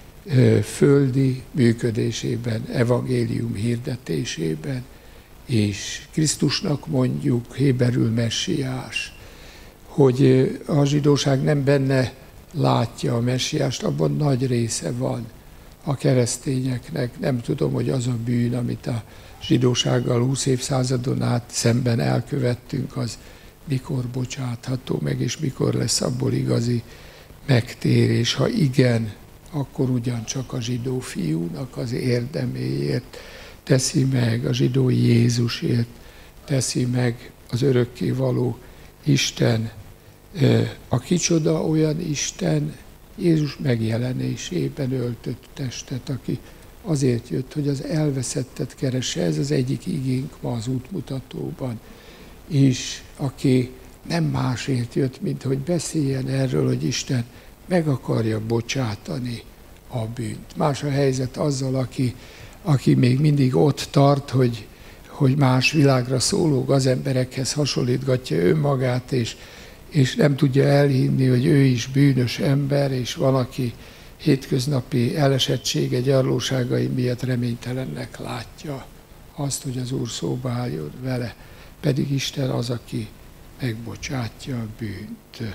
földi működésében, evangélium hirdetésében, és Krisztusnak mondjuk héberül messiás, hogy a zsidóság nem benne látja a messiást, abban nagy része van a keresztényeknek. Nem tudom, hogy az a bűn, amit a zsidósággal húsz évszázadon át szemben elkövettünk, az mikor bocsátható meg, és mikor lesz abból igazi megtérés. Ha igen, akkor ugyancsak a zsidó fiúnak az érdeméért teszi meg, a zsidó Jézusért teszi meg az örökkévaló Isten. A kicsoda olyan Isten, Jézus megjelenésében öltött testet, aki azért jött, hogy az elveszettet keresse. Ez az egyik igénk ma az útmutatóban is, aki nem másért jött, mint hogy beszéljen erről, hogy Isten meg akarja bocsátani a bűnt. Más a helyzet azzal, aki, aki még mindig ott tart, hogy, hogy más világra szóló gazemberekhez hasonlítgatja önmagát, és, és nem tudja elhinni, hogy ő is bűnös ember, és van, aki hétköznapi elesettsége, gyarlóságai miatt reménytelennek látja azt, hogy az Úr szóba álljon vele. Pedig Isten az, aki megbocsátja a bűnt.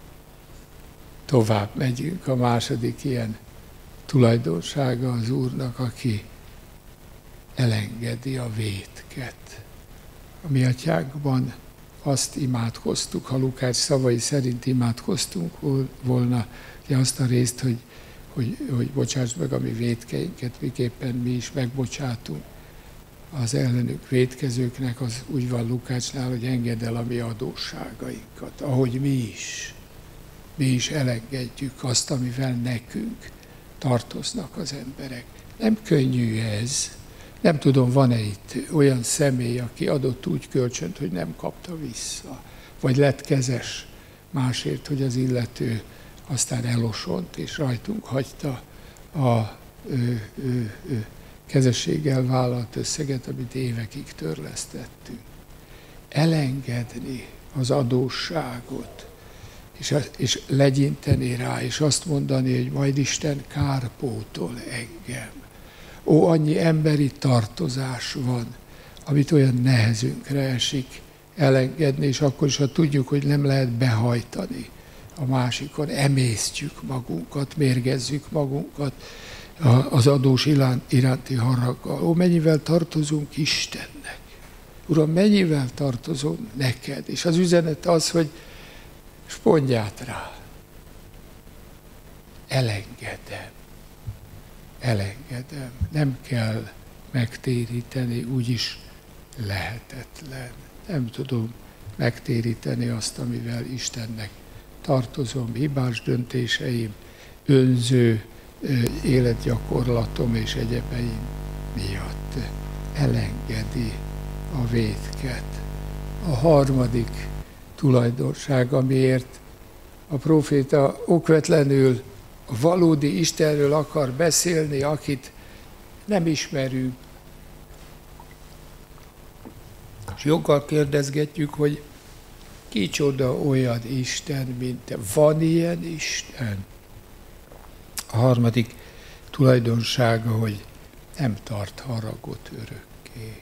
Tovább megyünk, a második ilyen tulajdonsága az Úrnak, aki elengedi a vétket. A mi atyánkban azt imádkoztuk, ha Lukács szavai szerint imádkoztunk volna, ugye azt a részt, hogy, hogy, hogy bocsáss meg a mi vétkeinket, miképpen mi is megbocsátunk az ellenük vétkezőknek, az úgy van Lukácsnál, hogy engedd el a mi adósságainkat, ahogy mi is. Mi is elengedjük azt, amivel nekünk tartoznak az emberek. Nem könnyű ez. Nem tudom, van-e itt olyan személy, aki adott úgy kölcsönt, hogy nem kapta vissza, vagy lett kezes másért, hogy az illető aztán elosont, és rajtunk hagyta a ő, ő, ő, kezességgel vállalt összeget, amit évekig törlesztettünk. Elengedni az adósságot, és, és legyinteni rá, és azt mondani, hogy majd Isten kárpótol engem. Ó, annyi emberi tartozás van, amit olyan nehezünkre esik elengedni, és akkor is, ha tudjuk, hogy nem lehet behajtani a másikon, emésztjük magunkat, mérgezzük magunkat az adós iránti haraggal. Ó, mennyivel tartozunk Istennek. Uram, mennyivel tartozom neked? És az üzenet az, hogy spondját rá. Elengedem. Elengedem. Nem kell megtéríteni, úgyis lehetetlen. Nem tudom megtéríteni azt, amivel Istennek tartozom, hibás döntéseim, önző életgyakorlatom és egyebeim miatt. Elengedi a vétket. A harmadik tulajdonság, amiért a próféta okvetlenül a valódi Istenről akar beszélni, akit nem ismerünk. És joggal kérdezgetjük, hogy kicsoda olyan Isten, mint te. Van ilyen Isten? A harmadik tulajdonsága, hogy nem tart haragot örökké.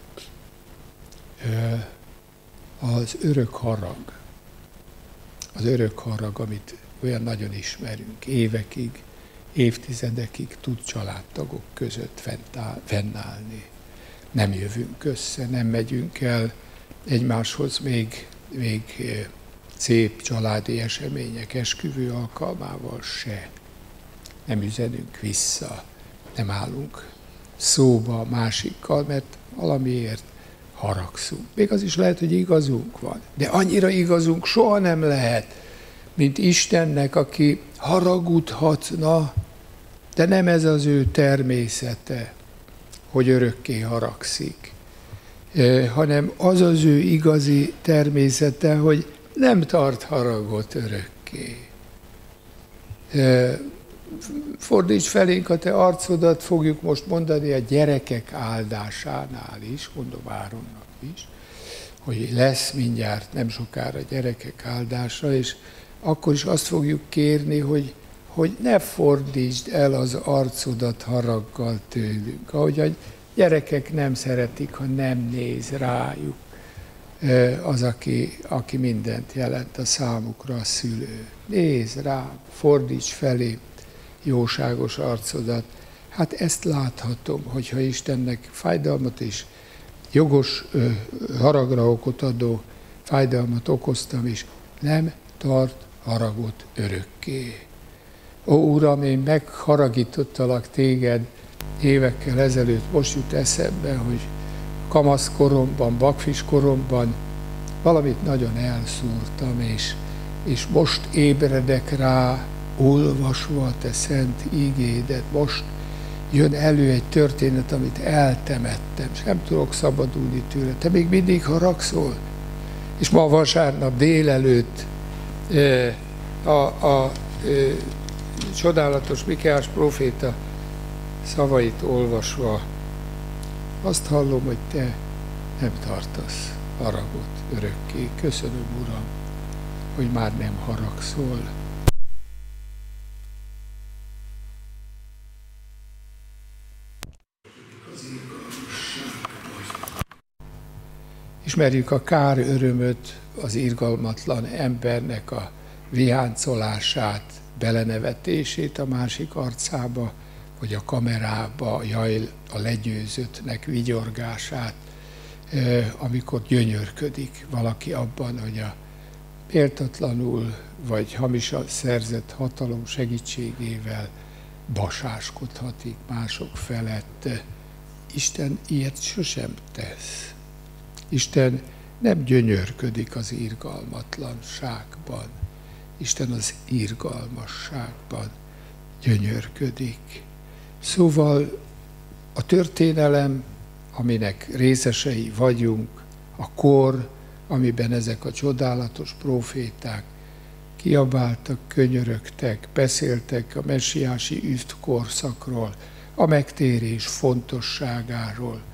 Az örök harag, az örök harag, amit olyan nagyon ismerünk, évekig, évtizedekig tud családtagok között fennállni. Nem jövünk össze, nem megyünk el egymáshoz még, még szép családi események, esküvő alkalmával se. Nem üzenünk vissza, nem állunk szóba a másikkal, mert valamiért haragszunk. Még az is lehet, hogy igazunk van, de annyira igazunk soha nem lehet, mint Istennek, aki haragudhatna, de nem ez az ő természete, hogy örökké haragszik, hanem az az ő igazi természete, hogy nem tart haragot örökké. Fordíts felénk a te arcodat, fogjuk most mondani a gyerekek áldásánál is, mondom Áronnak is, hogy lesz mindjárt nem sokára gyerekek áldása, és akkor is azt fogjuk kérni, hogy, hogy ne fordítsd el az arcodat haraggal tőlünk. Ahogy a gyerekek nem szeretik, ha nem néz rájuk az, aki, aki mindent jelent a számukra, a szülő. Nézz rá, fordíts felé jóságos arcodat. Hát ezt láthatom, hogyha Istennek fájdalmat és jogos haragra okot adó fájdalmat okoztam is, nem tart haragot örökké. Ó, Uram, én megharagítottalak téged évekkel ezelőtt, most jut eszembe, hogy kamasz koromban, bakfis koromban valamit nagyon elszúrtam, és, és most ébredek rá, olvasva a te szent ígédet, most jön elő egy történet, amit eltemettem, és nem tudok szabadulni tőle. Te még mindig haragszol? És ma vasárnap délelőtt a, a, a csodálatos Mikéás próféta szavait olvasva azt hallom, hogy te nem tartasz haragot örökké. Köszönöm, Uram, hogy már nem haragszol. Ismerjük a kár örömöt, az irgalmatlan embernek a viháncolását, belenevetését a másik arcába, vagy a kamerába, jaj, a legyőzöttnek vigyorgását, amikor gyönyörködik valaki abban, hogy a méltatlanul vagy hamisan szerzett hatalom segítségével basáskodhatik mások felett. Isten ilyet sosem tesz. Isten nem gyönyörködik az irgalmatlanságban. Isten az irgalmasságban gyönyörködik. Szóval a történelem, aminek részesei vagyunk, a kor, amiben ezek a csodálatos próféták kiabáltak, könyörögtek, beszéltek a messiási üdv korszakról, a megtérés fontosságáról,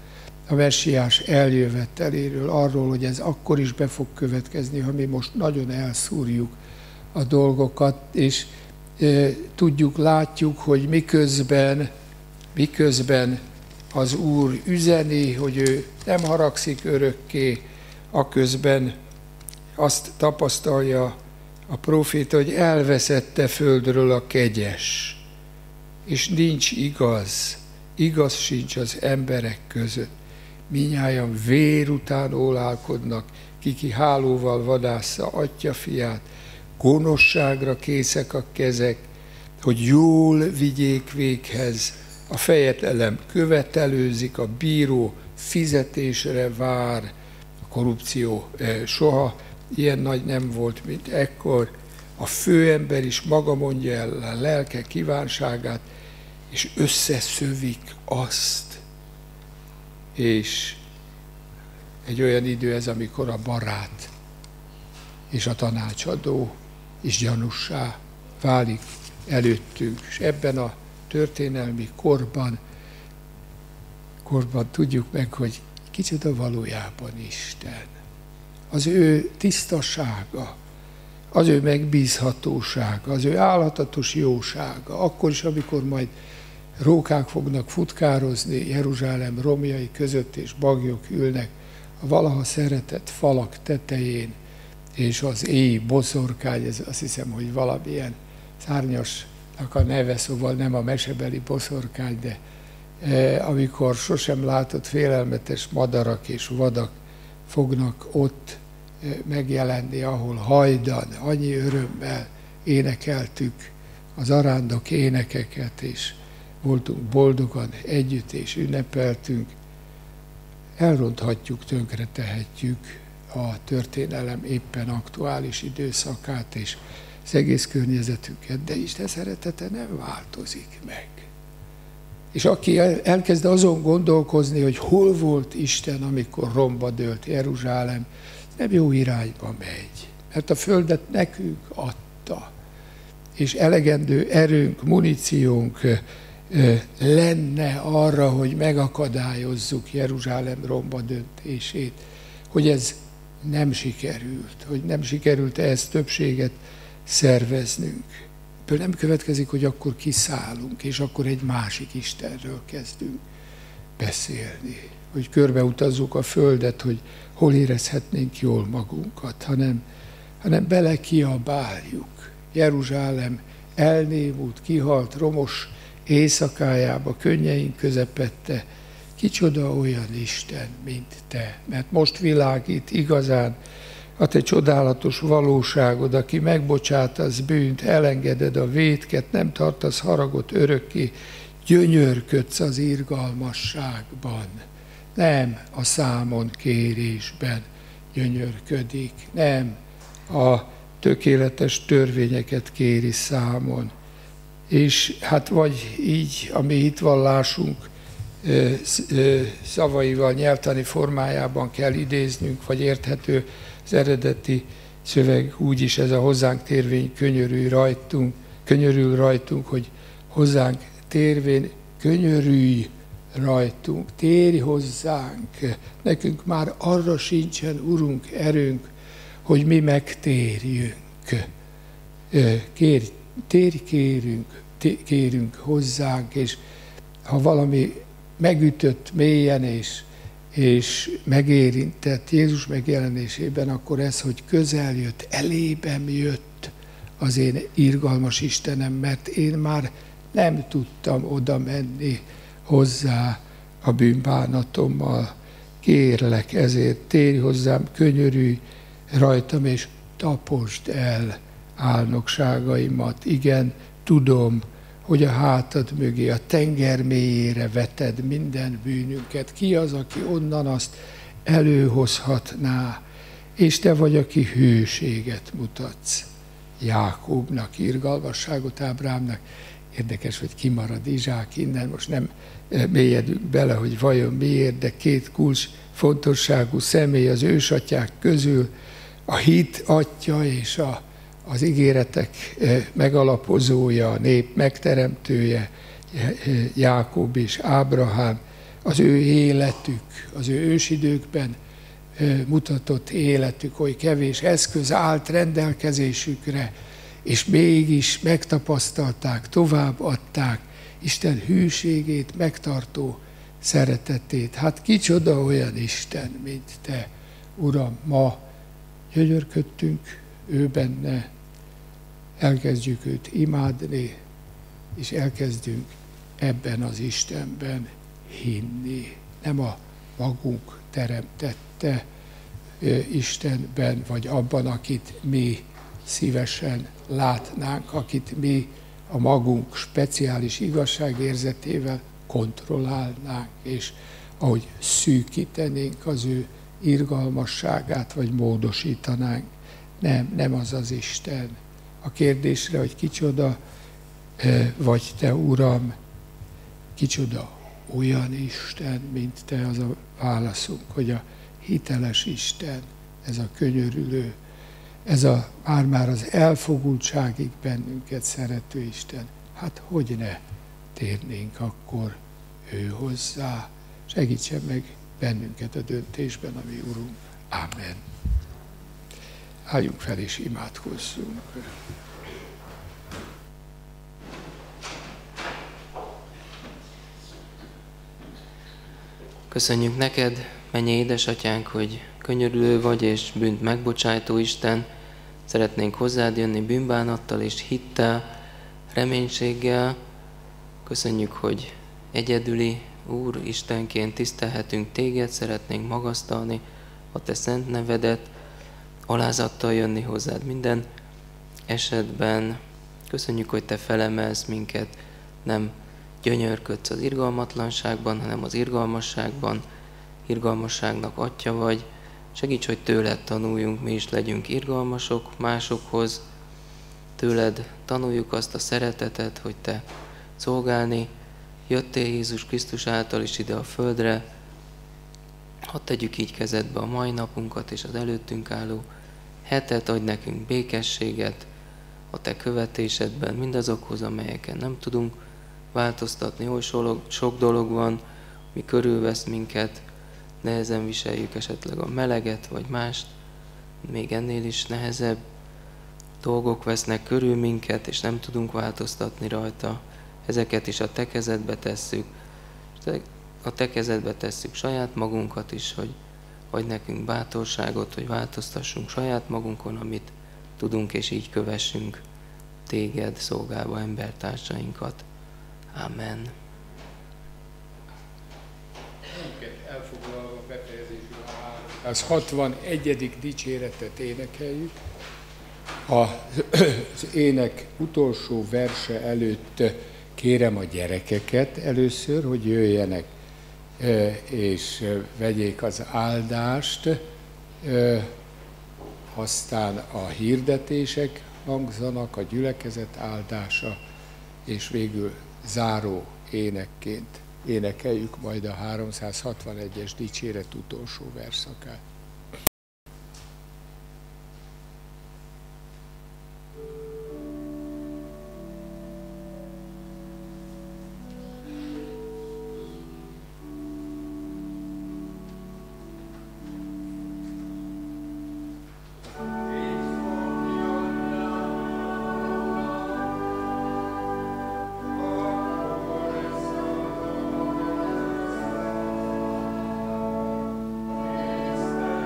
a messiás eljöveteléről, arról, hogy ez akkor is be fog következni, ha mi most nagyon elszúrjuk a dolgokat, és e, tudjuk, látjuk, hogy miközben, miközben az Úr üzeni, hogy ő nem haragszik örökké, aközben azt tapasztalja a próféta, hogy elveszette földről a kegyes, és nincs igaz, igaz sincs az emberek között. Minnyájan vér után ólálkodnak, kiki hálóval vadásza atya fiát, gonoszságra készek a kezek, hogy jól vigyék véghez. A fejedelem követelőzik, a bíró fizetésre vár, a korrupció soha ilyen nagy nem volt, mint ekkor. A főember is maga mondja el a lelke kívánságát, és összeszövik azt. És egy olyan idő ez, amikor a barát és a tanácsadó is gyanussá válik előttünk. És ebben a történelmi korban, korban tudjuk meg, hogy kicsoda valójában Isten. Az ő tisztasága, az ő megbízhatósága, az ő állhatatos jósága, akkor is, amikor majd rókák fognak futkározni Jeruzsálem romjai között, és bagyok ülnek a valaha szeretett falak tetején, és az éj boszorkány, ez azt hiszem, hogy valamilyen szárnyasnak a neve, szóval nem a mesebeli boszorkány, de eh, amikor sosem látott félelmetes madarak és vadak fognak ott eh, megjelenni, ahol hajdan, annyi örömmel énekeltük az arándok énekeket, és voltunk boldogan együtt, és ünnepeltünk, elronthatjuk, tönkre tehetjük a történelem éppen aktuális időszakát, és az egész környezetünket, de Isten szeretete nem változik meg. És aki elkezd azon gondolkozni, hogy hol volt Isten, amikor romba dőlt Jeruzsálem, nem jó irányba megy, mert a földet nekünk adta, és elegendő erőnk, muníciónk lenne arra, hogy megakadályozzuk Jeruzsálem romba döntését, hogy ez nem sikerült, hogy nem sikerült ehhez többséget szerveznünk. Ebből nem következik, hogy akkor kiszállunk, és akkor egy másik Istenről kezdünk beszélni, hogy körbeutazzuk a földet, hogy hol érezhetnénk jól magunkat, hanem, hanem belekiabáljuk. Jeruzsálem elnémult, kihalt, romos éjszakájába, könnyeink közepette, kicsoda olyan Isten, mint te, mert most világít igazán a te csodálatos valóságod, aki megbocsátasz bűnt, elengeded a vétket, nem tartasz haragot örökké, gyönyörködsz az irgalmasságban, nem a számon kérésben gyönyörködik, nem a tökéletes törvényeket kéri számon. És hát vagy így a mi hitvallásunk szavaival, nyelvtani formájában kell idéznünk, vagy érthető az eredeti szöveg úgyis, ez a hozzánk térvény könyörülj rajtunk, könyörül rajtunk, hogy hozzánk térvény könyörülj rajtunk, térj hozzánk, nekünk már arra sincsen, Urunk, erőnk, hogy mi megtérjünk. Kérj, térj, kérünk, kérünk hozzánk, és ha valami megütött mélyen és, és megérintett Jézus megjelenésében, akkor ez, hogy közel jött, elébem jött az én irgalmas Istenem, mert én már nem tudtam oda menni hozzá a bűnbánatommal. Kérlek ezért, térj hozzám, könyörülj rajtam, és taposd el álnokságaimat. Igen, tudom, hogy a hátad mögé, a tenger mélyére veted minden bűnünket. Ki az, aki onnan azt előhozhatná? És te vagy, aki hűséget mutatsz Jákóbnak, irgalmasságot Ábrámnak. Érdekes, hogy kimarad Izsák innen, most nem mélyedünk bele, hogy vajon miért, de két kulcs fontosságú személy az ősatyák közül, a hit atya és a, az ígéretek megalapozója, a nép megteremtője, Jákob és Ábrahám, az ő életük, az ő ősidőkben mutatott életük, oly kevés eszköz állt rendelkezésükre, és mégis megtapasztalták, továbbadták Isten hűségét, megtartó szeretetét. Hát kicsoda olyan Isten, mint Te, Uram, ma gyönyörködtünk ő benne, elkezdjük őt imádni, és elkezdünk ebben az Istenben hinni. Nem a magunk teremtette Istenben, vagy abban, akit mi szívesen látnánk, akit mi a magunk speciális igazságérzetével kontrollálnánk, és ahogy szűkítenénk az ő irgalmasságát, vagy módosítanánk. Nem, nem az az Isten. A kérdésre, hogy kicsoda vagy Te, Uram, kicsoda olyan Isten, mint Te, az a válaszunk, hogy a hiteles Isten, ez a könyörülő, ez a már-már az elfogultságig bennünket szerető Isten. Hát hogy ne térnénk akkor ő hozzá? Segítsen meg bennünket a döntésben, ami Urunk. Amen. Álljunk fel és imádkozzunk. Köszönjük neked, mennyei édesatyánk, hogy könyörülő vagy és bűnt megbocsájtó Isten. Szeretnénk hozzád jönni bűnbánattal és hittel, reménységgel. Köszönjük, hogy egyedüli Úr Istenként tisztelhetünk téged, szeretnénk magasztalni a te szent nevedet, alázattal jönni hozzád minden esetben. Köszönjük, hogy te felemelsz minket, nem gyönyörködsz az irgalmatlanságban, hanem az irgalmasságban. Irgalmasságnak atya vagy. Segíts, hogy tőled tanuljunk, mi is legyünk irgalmasok másokhoz. Tőled tanuljuk azt a szeretetet, hogy te szolgálni jöttél Jézus Krisztus által is ide a földre. Hadd tegyük így kezedbe a mai napunkat és az előttünk álló hetet, adj nekünk békességet a te követésedben, mindazokhoz, amelyeken nem tudunk változtatni. Oly sok dolog van, mi körülvesz minket, nehezen viseljük esetleg a meleget, vagy mást, még ennél is nehezebb dolgok vesznek körül minket, és nem tudunk változtatni rajta. Ezeket is a te kezedbe tesszük. A te kezedbe tesszük saját magunkat is, hogy adj nekünk bátorságot, hogy változtassunk saját magunkon, amit tudunk, és így kövessünk téged, szolgálva embertársainkat. Amen. Elfoglalva befejezésül a háromszázhatvanegyedik dicséretet énekeljük. Az ének utolsó verse előtt kérem a gyerekeket először, hogy jöjjenek és vegyék az áldást, aztán a hirdetések hangzanak, a gyülekezet áldása, és végül záró énekként énekeljük majd a háromszázhatvanegyes dicséret utolsó verszakát. Amen.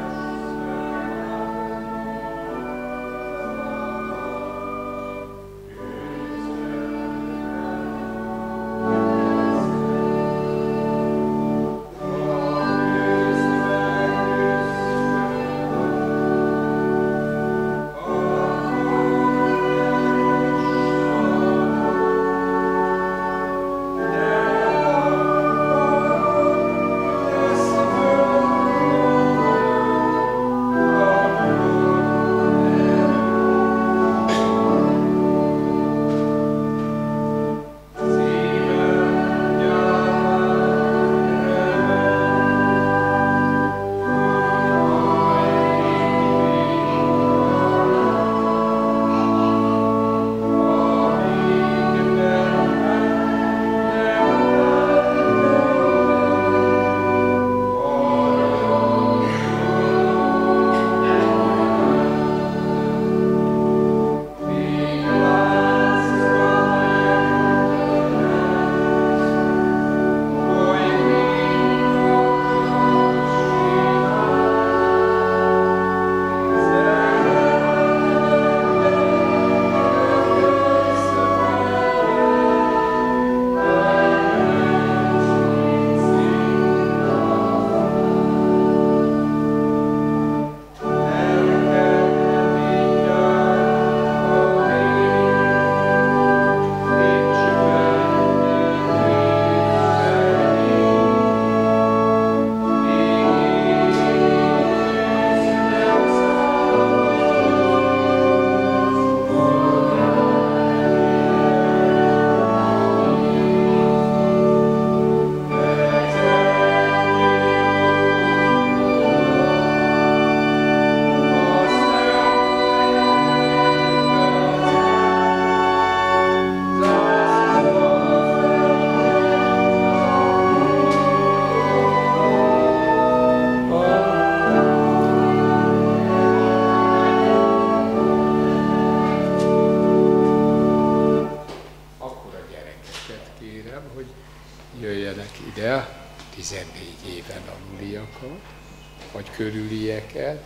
vagy körülieket.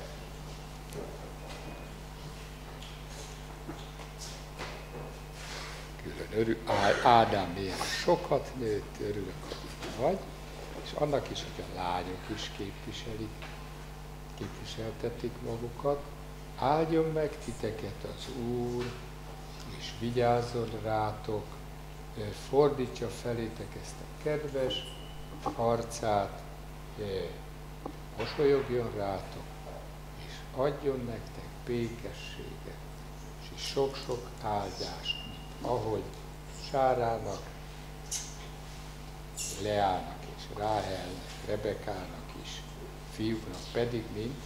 Külön örül, Ádám milyen sokat nőtt, örülök, hogy itt vagy, és annak is, hogy a lányok is képviselik, képviseltetik magukat. Áldjon meg titeket az Úr, és vigyázzon rátok, fordítsa felétek ezt a kedves arcát, mosolyogjon rátok, és adjon nektek békességet, és sok-sok áldást, ahogy Sárának, Leának és Ráhelnek, Rebekának is, fiúknak pedig, mint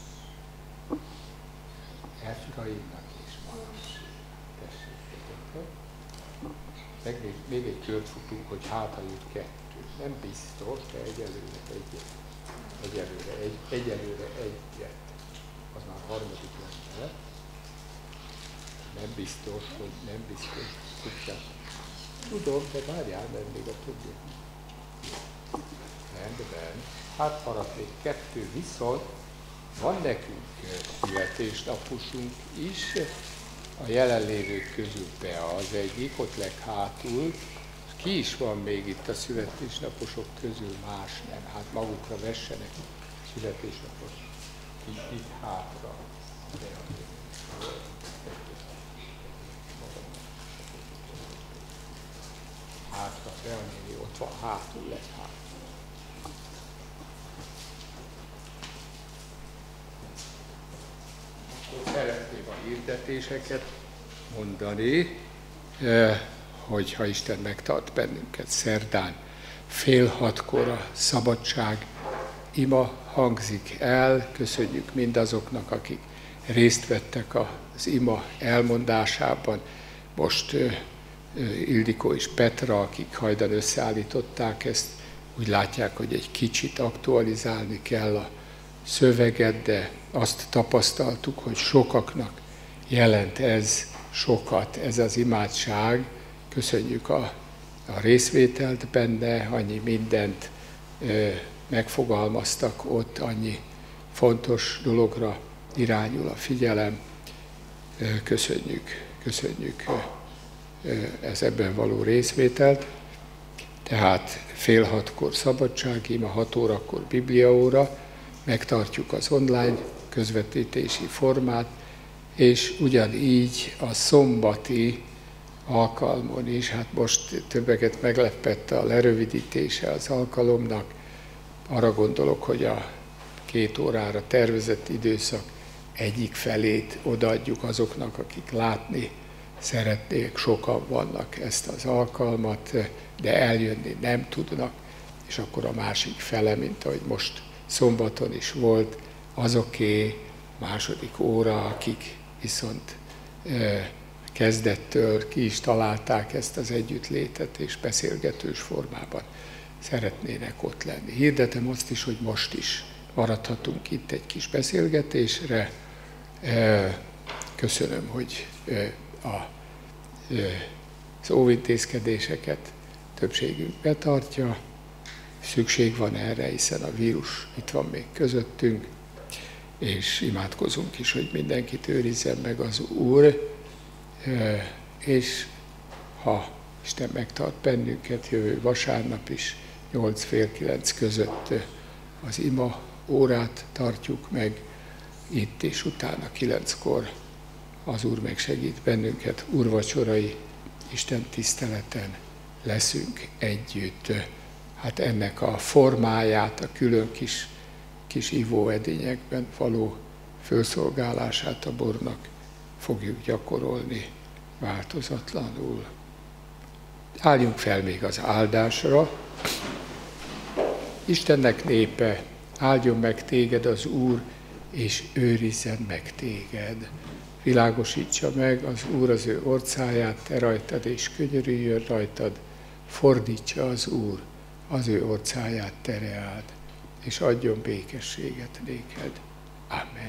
Efraimnak és Manassé. Tessék, meg még, még egy kört futunk, hogy hátra jut kettő. Nem biztos, de egyelőre egyet. Egyelőre, egy, egyelőre egyet. Az már harmadik lenne. Nem biztos, hogy nem biztos. Tudják. Tudom, de várjál, mert még a többi. Rendben. Hát maradt még kettő, viszont van nekünk születésnaposunk is, a jelenlévők közül be az egyik, ott leghátul. Ki is van még itt a születésnaposok közül, más nem? Hát magukra vessenek születésnapos. Itt, itt hátra. Hátra, Beanéli, ott van hátul, leghátul. Szeretném a hirdetéseket mondani, hogy ha Isten megtart bennünket szerdán fél hatkor a szabadság ima hangzik el. Köszönjük mindazoknak, akik részt vettek az ima elmondásában. Most Ildikó és Petra, akik hajdan összeállították ezt, úgy látják, hogy egy kicsit aktualizálni kell a szöveget, de azt tapasztaltuk, hogy sokaknak jelent ez sokat, ez az imádság. Köszönjük a, a részvételt benne, annyi mindent ö, megfogalmaztak ott, annyi fontos dologra irányul a figyelem. Ö, köszönjük, köszönjük ö, ez ebben való részvételt. Tehát fél hatkor szabadságima, hat órakor bibliaóra, megtartjuk az online közvetítési formát, és ugyanígy a szombati alkalmon is, hát most többeket meglepett a lerövidítése az alkalomnak. Arra gondolok, hogy a két órára tervezett időszak egyik felét odaadjuk azoknak, akik látni szeretnék, sokan vannak ezt az alkalmat, de eljönni nem tudnak, és akkor a másik fele, mint ahogy most szombaton is volt, azoké második óra, akik viszont e, kezdettől ki is találták ezt az együttlétet, és beszélgetős formában szeretnének ott lenni. Hirdetem azt is, hogy most is maradhatunk itt egy kis beszélgetésre. E, köszönöm, hogy e, a, e, az óvintézkedéseket többségünk betartja. Szükség van erre, hiszen a vírus itt van még közöttünk, és imádkozunk is, hogy mindenkit őrizzen meg az Úr, és ha Isten megtart bennünket, jövő vasárnap is nyolc fél kilenc között az ima órát tartjuk meg itt, és utána kilenckor az Úr megsegít bennünket, úrvacsorai Isten tiszteleten leszünk együtt. Hát ennek a formáját, a külön kis, kis ivóedényekben való fölszolgálását a bornak fogjuk gyakorolni változatlanul. Álljunk fel még az áldásra. Istennek népe, áldjon meg téged az Úr, és őrizzen meg téged. Világosítsa meg az Úr az ő orcáját, te rajtad, és könyörüljön rajtad, fordítsa az Úr az ő orcáját tereád, és adjon békességet néked. Amen.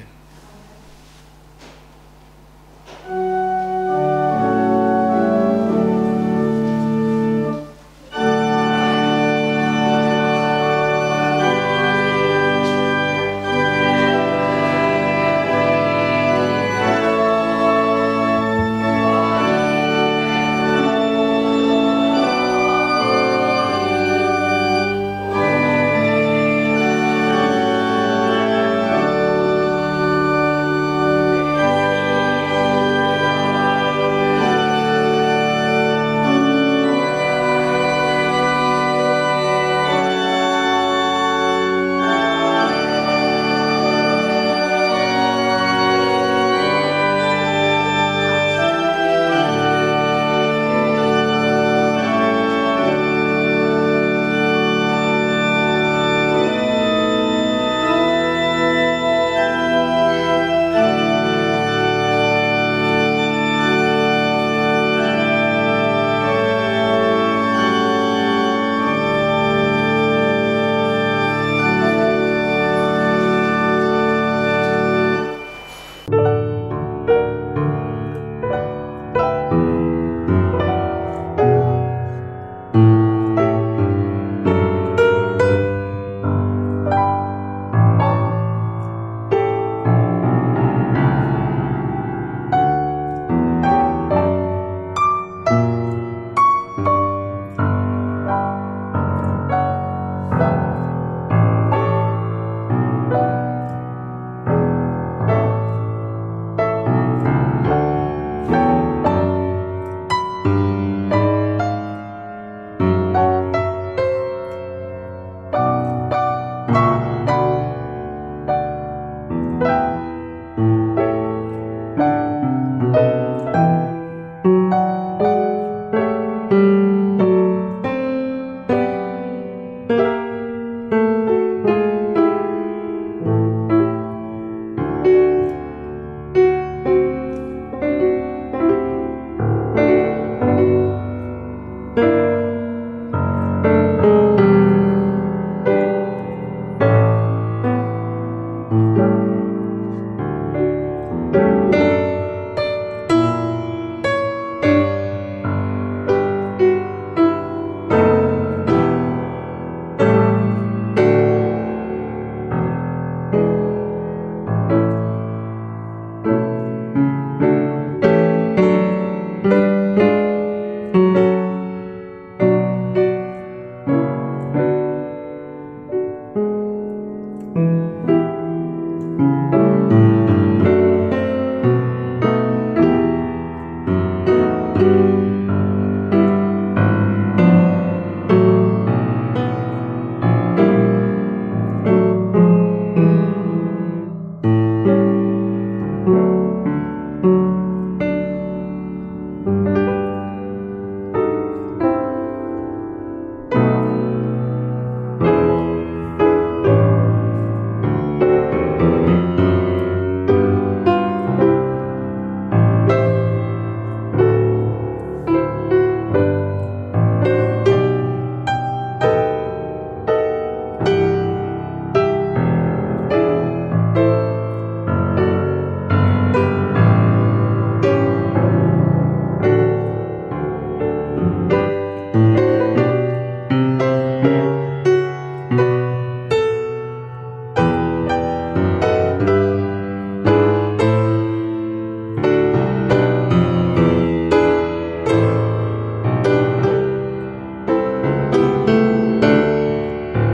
thank you